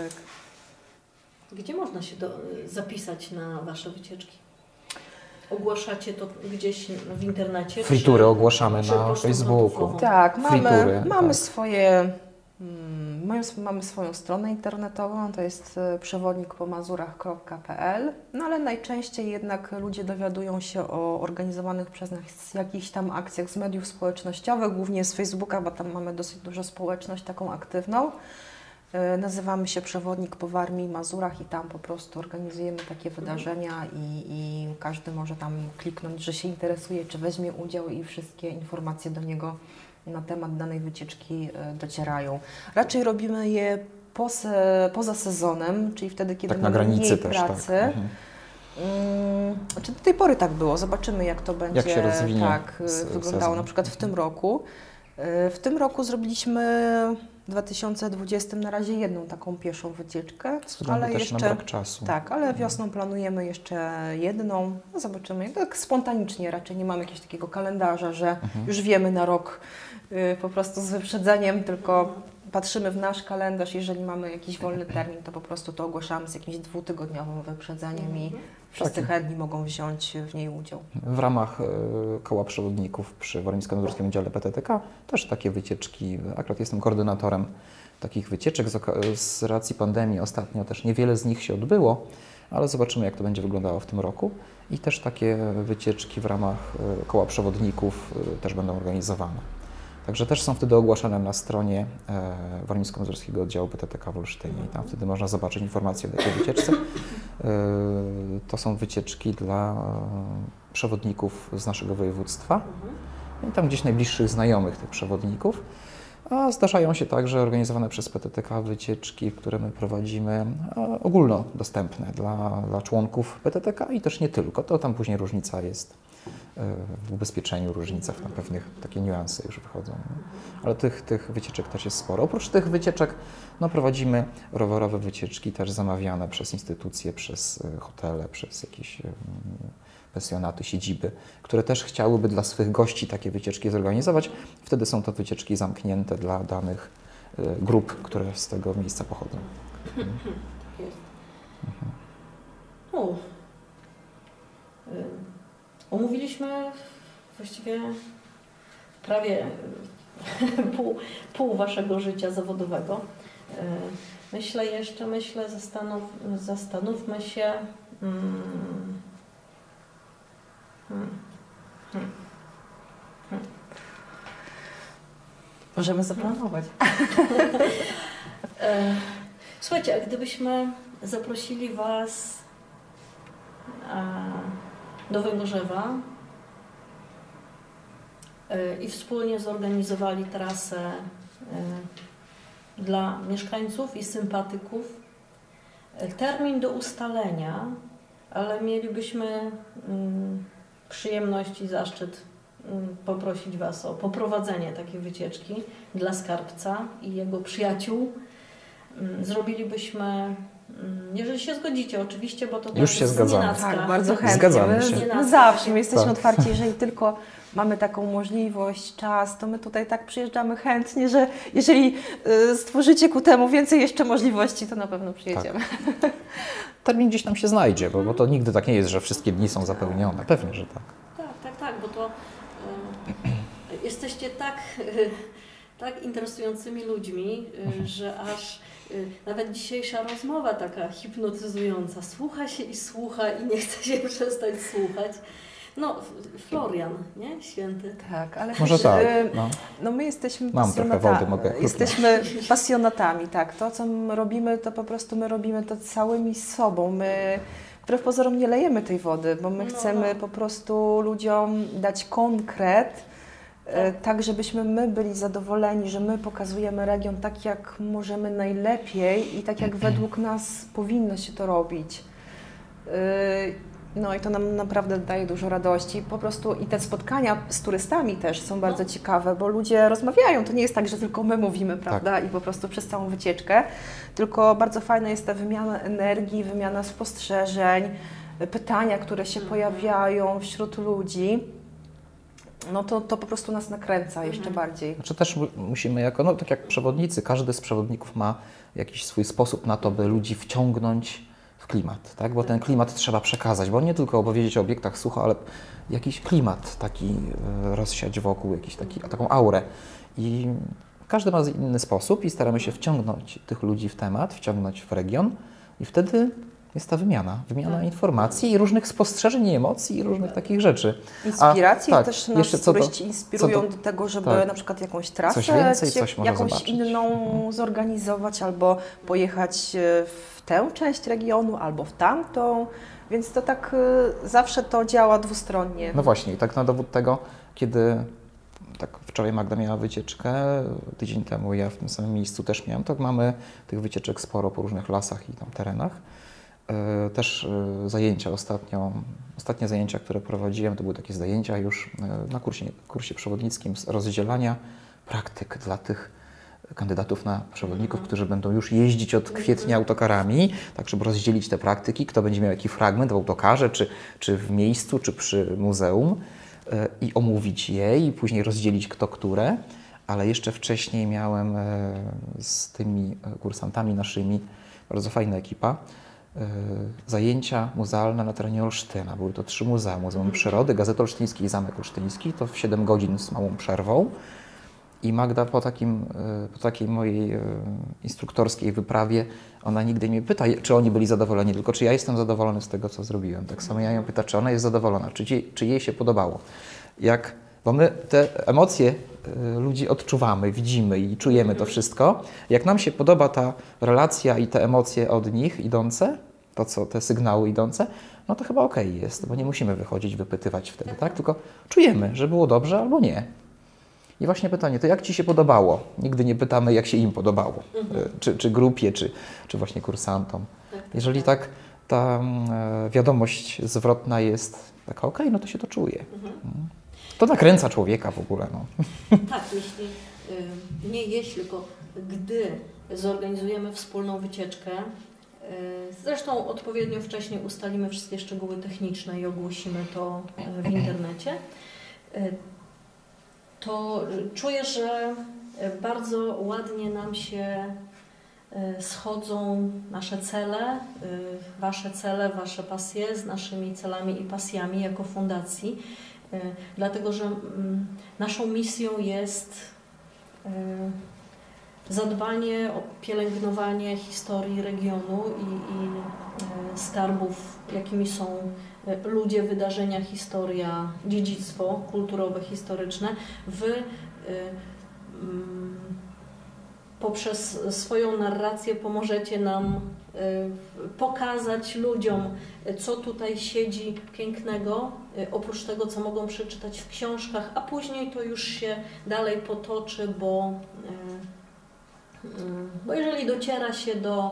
Gdzie można się do, zapisać na Wasze wycieczki? Ogłaszacie to gdzieś w internecie? Free-tury czy, ogłaszamy czy na Facebooku. Tak, mamy, mamy tak. swoje... Mamy, mamy swoją stronę internetową, to jest przewodnik po mazurach kropka p l, no ale najczęściej jednak ludzie dowiadują się o organizowanych przez nas jakichś tam akcjach z mediów społecznościowych, głównie z Facebooka, bo tam mamy dosyć dużą społeczność taką aktywną. Nazywamy się Przewodnik po Warmii i Mazurach i tam po prostu organizujemy takie wydarzenia i, i każdy może tam kliknąć, że się interesuje, czy weźmie udział i wszystkie informacje do niego na temat danej wycieczki docierają. Raczej robimy je poza, poza sezonem, czyli wtedy, kiedy tak, na mamy granicy mniej też, pracy. Tak. Mhm. Znaczy do tej pory tak było. Zobaczymy, jak to będzie jak się rozwinie tak, wyglądało sezon. na przykład w tym roku. W tym roku zrobiliśmy w dwa tysiące dwudziestym na razie jedną taką pieszą wycieczkę, ale też jeszcze na brak czasu. Tak, ale wiosną planujemy jeszcze jedną. No zobaczymy. Tak spontanicznie, raczej nie mamy jakiegoś takiego kalendarza, że mhm. już wiemy na rok y, po prostu z wyprzedzeniem, tylko patrzymy w nasz kalendarz, jeżeli mamy jakiś wolny termin, to po prostu to ogłaszamy z jakimś dwutygodniowym wyprzedzeniem i wszyscy tak. chętni mogą wziąć w niej udział. W ramach y, koła przewodników przy Warmińsko-Mazurskim Oddziale P T T K też takie wycieczki, akurat jestem koordynatorem takich wycieczek. Z, z racji pandemii ostatnio też niewiele z nich się odbyło, ale zobaczymy, jak to będzie wyglądało w tym roku. I też takie wycieczki w ramach y, koła przewodników y, też będą organizowane. Także też są wtedy ogłaszane na stronie e, Warmińsko-Mazurskiego Oddziału P T T K w Olsztynie. I tam wtedy można zobaczyć informacje o takiej wycieczce. E, to są wycieczki dla e, przewodników z naszego województwa i tam gdzieś najbliższych znajomych tych przewodników. A zdarzają się także organizowane przez P T T K wycieczki, które my prowadzimy, ogólnodostępne dla, dla członków P T T K i też nie tylko. To tam później różnica jest w ubezpieczeniu, różnicach, tam pewnych takie niuanse już wychodzą. Ale tych, tych wycieczek też jest sporo. Oprócz tych wycieczek no, prowadzimy rowerowe wycieczki też zamawiane przez instytucje, przez hotele, przez jakieś pensjonaty, siedziby, które też chciałyby dla swych gości takie wycieczki zorganizować. Wtedy są to wycieczki zamknięte dla danych grup, które z tego miejsca pochodzą. Mhm. Mhm. O. Omówiliśmy właściwie prawie pół, pół waszego życia zawodowego. Myślę jeszcze, myślę, zastanów, zastanówmy się. Hmm. Hmm. Hmm. Hmm. Możemy zaplanować. Słuchajcie, a gdybyśmy zaprosili was do Węgorzewa i wspólnie zorganizowali trasę dla mieszkańców i sympatyków. Termin do ustalenia, ale mielibyśmy przyjemność i zaszczyt poprosić was o poprowadzenie takiej wycieczki dla Skarbca i jego przyjaciół. Zrobilibyśmy, jeżeli się zgodzicie oczywiście, bo to już się zgadzamy. Tak, bardzo chętnie. Zgadzamy się. My, my zawsze, my jesteśmy tak. otwarci, jeżeli tylko mamy taką możliwość, czas, to my tutaj tak przyjeżdżamy chętnie, że jeżeli y, stworzycie ku temu więcej jeszcze możliwości, to na pewno przyjedziemy. Tak. Termin gdzieś tam się znajdzie, bo, bo to nigdy tak nie jest, że wszystkie dni są zapełnione. Pewnie, że tak. Tak, tak, tak, bo to y, jesteście tak, y, tak interesującymi ludźmi, y, że aż y, nawet dzisiejsza rozmowa taka hipnotyzująca. Słucha się i słucha i nie chce się przestać słuchać. No, Florian, nie? Święty. Tak, ale może też, tak. y, No. no my jesteśmy Mam trochę wody, mogę. Jesteśmy pasjonatami, tak. To, co my robimy, to po prostu my robimy to całymi sobą. My wbrew pozorom nie lejemy tej wody, bo my No, chcemy no. po prostu ludziom dać konkret, Tak. tak żebyśmy my byli zadowoleni, że my pokazujemy region tak, jak możemy najlepiej i tak, jak według nas powinno się to robić. No i to nam naprawdę daje dużo radości. Po prostu i te spotkania z turystami też są bardzo No. ciekawe, bo ludzie rozmawiają. To nie jest tak, że tylko my mówimy, prawda? Tak. I po prostu przez całą wycieczkę, tylko bardzo fajna jest ta wymiana energii, wymiana spostrzeżeń, pytania, które się Mhm. pojawiają wśród ludzi. No to, to po prostu nas nakręca jeszcze Mhm. bardziej. Znaczy też musimy jako, no tak jak przewodnicy, każdy z przewodników ma jakiś swój sposób na to, by ludzi wciągnąć w klimat, tak? Bo ten klimat trzeba przekazać, bo nie tylko opowiedzieć o obiektach sucho, ale jakiś klimat taki rozsiać wokół, jakiś taki, taką aurę. I każdy ma inny sposób i staramy się wciągnąć tych ludzi w temat, wciągnąć w region i wtedy jest ta wymiana, wymiana Tak. informacji i różnych spostrzeżeń i emocji i różnych takich rzeczy. Inspiracje A, tak, też nas jeszcze co do- turyści inspirują co do- do tego, żeby tak. na przykład jakąś trasę Coś więcej, czy coś można jakąś zobaczyć. inną Mhm. zorganizować, albo pojechać e, w tę część regionu, albo w tamtą, więc to tak e, zawsze to działa dwustronnie. No właśnie, i tak na dowód tego, kiedy tak wczoraj Magda miała wycieczkę, tydzień temu ja w tym samym miejscu też miałem, tak mamy tych wycieczek sporo po różnych lasach i tam terenach. E, Też e, zajęcia ostatnio, ostatnie zajęcia, które prowadziłem, to były takie zajęcia już e, na kursie, kursie przewodnickim z rozdzielania praktyk dla tych kandydatów na przewodników, którzy będą już jeździć od kwietnia autokarami, tak żeby rozdzielić te praktyki, kto będzie miał jaki fragment w autokarze, czy, czy w miejscu, czy przy muzeum e, i omówić je i później rozdzielić kto które, ale jeszcze wcześniej miałem e, z tymi kursantami naszymi, bardzo fajna ekipa, zajęcia muzealne na terenie Olsztyna. Były to trzy muzea. Muzeum Przyrody, Gazety Olsztyńskiej i Zamek Olsztyński. To w siedem godzin z małą przerwą. I Magda po, takim, po takiej mojej instruktorskiej wyprawie, ona nigdy nie pyta, czy oni byli zadowoleni, tylko czy ja jestem zadowolony z tego, co zrobiłem. Tak samo ja ją pytam, czy ona jest zadowolona, czy, ci, czy jej się podobało. Jak, bo my te emocje ludzi odczuwamy, widzimy i czujemy to wszystko. Jak nam się podoba ta relacja i te emocje od nich idące, to co, te sygnały idące, no to chyba okej jest, bo nie musimy wychodzić, wypytywać wtedy, tak? Tylko czujemy, że było dobrze albo nie. I właśnie pytanie, to jak Ci się podobało? Nigdy nie pytamy, jak się im podobało, Mhm. czy, czy grupie, czy, czy właśnie kursantom. Tak, tak, Jeżeli tak. tak ta e, wiadomość zwrotna jest taka, okej, no to się to czuje. Mhm. To nakręca człowieka w ogóle. No. Tak, jeśli, y, nie jeśli, tylko gdy zorganizujemy wspólną wycieczkę, y, zresztą odpowiednio wcześniej ustalimy wszystkie szczegóły techniczne i ogłosimy to y, w internecie, y, to czuję, że y, bardzo ładnie nam się y, schodzą nasze cele, y, Wasze cele, Wasze pasje z naszymi celami i pasjami jako fundacji. Y, Dlatego, że mm, naszą misją jest y, zadbanie o pielęgnowanie historii regionu i, i y, skarbów, jakimi są y, ludzie, wydarzenia, historia, dziedzictwo kulturowe, historyczne. Wy y, mm, poprzez swoją narrację pomożecie nam y, pokazać ludziom, y, co tutaj siedzi pięknego, y, oprócz tego, co mogą przeczytać w książkach, a później to już się dalej potoczy, bo, y, y, bo jeżeli dociera się do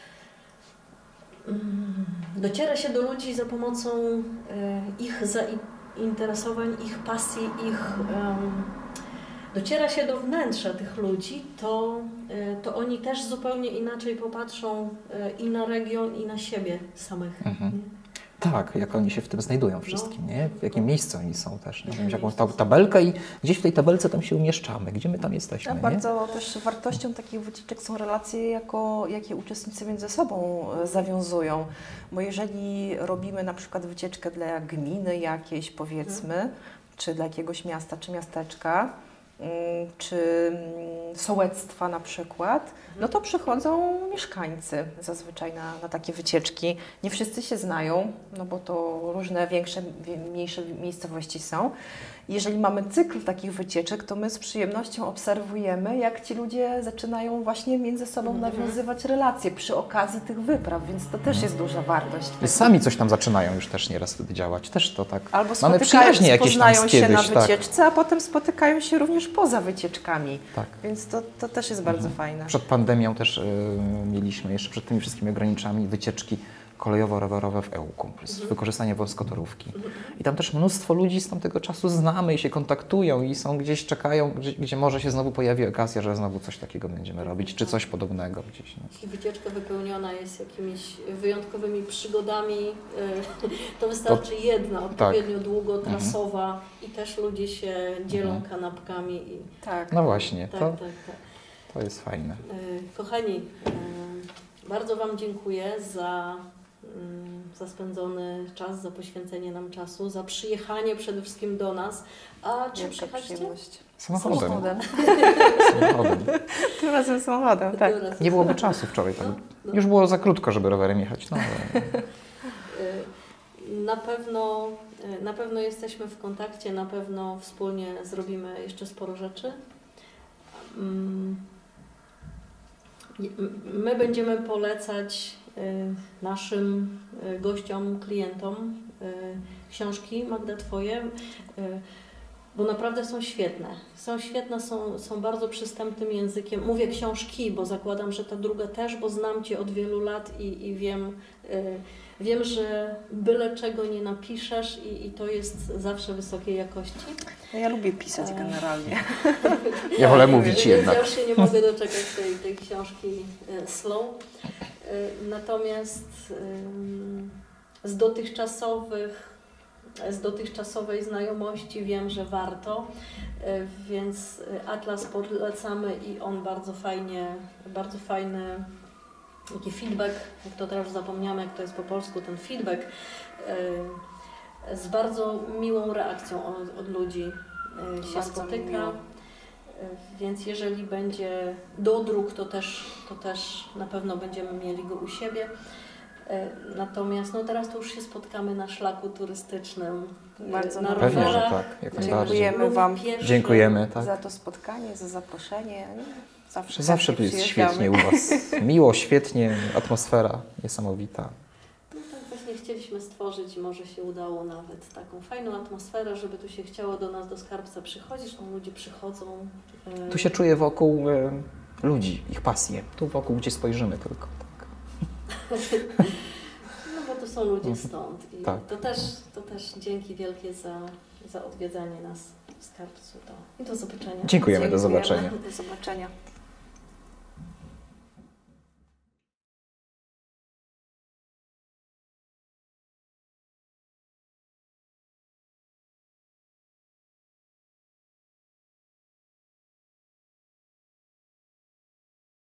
y, dociera się do ludzi za pomocą y, ich zainteresowań, ich pasji, ich y, dociera się do wnętrza tych ludzi, to, to oni też zupełnie inaczej popatrzą i na region, i na siebie samych. Mhm. Tak, jak oni się w tym znajdują wszystkim, nie? W jakim No. miejscu oni są też. Nie? Mieć jakąś ta- tabelkę i gdzieś w tej tabelce tam się umieszczamy. Gdzie my tam jesteśmy, A nie? bardzo też wartością takich wycieczek są relacje, jako, jakie uczestnicy między sobą e, zawiązują. Bo jeżeli robimy na przykład wycieczkę dla gminy jakiejś, powiedzmy, czy dla jakiegoś miasta, czy miasteczka, czy sołectwa na przykład, no to przychodzą mieszkańcy zazwyczaj na, na takie wycieczki. Nie wszyscy się znają, no bo to różne większe, mniejsze miejscowości są. Jeżeli mamy cykl takich wycieczek, to my z przyjemnością obserwujemy, jak ci ludzie zaczynają właśnie między sobą Mhm. nawiązywać relacje przy okazji tych wypraw, więc to też jest duża wartość. I sami coś tam zaczynają już też nieraz wtedy działać. Też to tak. Albo Mamy spotykają, przyjaźnie jakieś tam poznają z się kiedyś, na tak. wycieczce, a potem spotykają się również poza wycieczkami. Tak. Więc to, to też jest bardzo Mhm. fajne. Przed pandemią też y, mieliśmy, jeszcze przed tymi wszystkimi ograniczami, wycieczki kolejowo-rowerowe w Ełku, z wykorzystaniem wąskotorówki. I tam też mnóstwo ludzi z tamtego czasu znamy i się kontaktują i są gdzieś, czekają, gdzie, gdzie może się znowu pojawi okazja, że znowu coś takiego będziemy robić, czy coś podobnego gdzieś. No. Jeśli wycieczka wypełniona jest jakimiś wyjątkowymi przygodami, y, to wystarczy jedna, odpowiednio długotrasowa i też ludzie się dzielą Mhm. kanapkami. I, Tak. No właśnie, tak, to, tak, tak. to jest fajne. Y, Kochani, y, bardzo Wam dziękuję za, y, za spędzony czas, za poświęcenie nam czasu, za przyjechanie przede wszystkim do nas. A czy Wielka przyjechaliście? przyjemność. Samochodem. Samochodem. Samochodem. Tym razem samochodem, tak. Teraz- Nie byłoby czasu wczoraj. Tak. No, no. Już było za krótko, żeby rowerem jechać. No, ale... Y, Na pewno, y, na pewno jesteśmy w kontakcie, na pewno wspólnie zrobimy jeszcze sporo rzeczy. Mm, i- m- My będziemy polecać y, naszym y, gościom, klientom y, książki, Magda, Twoje, y, bo naprawdę są świetne. Są świetne, są, są bardzo przystępnym językiem. Mówię książki, bo zakładam, że ta druga też, bo znam Cię od wielu lat i, i wiem, y, wiem, że byle czego nie napiszesz i, i to jest zawsze wysokiej jakości. No ja lubię pisać E. generalnie. Ja wolę Tak, mówić więc jednak. Ja już się nie mogę doczekać tej, tej książki e, slow. E, Natomiast ym, z dotychczasowych, z dotychczasowej znajomości wiem, że warto, e, więc Atlas polecamy i on bardzo fajnie, bardzo fajny taki feedback, jak to teraz zapomniałam, jak to jest po polsku, ten feedback e, z bardzo miłą reakcją od, od ludzi e, się Bardzo spotyka. miło. E, Więc jeżeli będzie dodruk, to też, to też na pewno będziemy mieli go u siebie. E, Natomiast no teraz to już się spotkamy na szlaku turystycznym, e, Bardzo na nam Pewnie, że rowerach. tak. Jak najbardziej. Dziękujemy lub Wam pieszym. Dziękujemy. Tak. za to spotkanie, za zaproszenie. Zawsze, Zawsze tu chętnie jest przyjeżdżamy. świetnie u Was. Miło, świetnie, atmosfera niesamowita. No tak właśnie chcieliśmy stworzyć i może się udało nawet taką fajną atmosferę, żeby tu się chciało do nas, do skarbca przychodzić, tam ludzie przychodzą. Tu się czuje wokół e, ludzi, ich pasje. Tu wokół, gdzie spojrzymy tylko. Tak. No bo to są ludzie stąd i tak. to, też, to też dzięki wielkie za, za odwiedzanie nas w skarbcu. Do, I do zobaczenia. Dziękujemy, do zobaczenia. Do zobaczenia.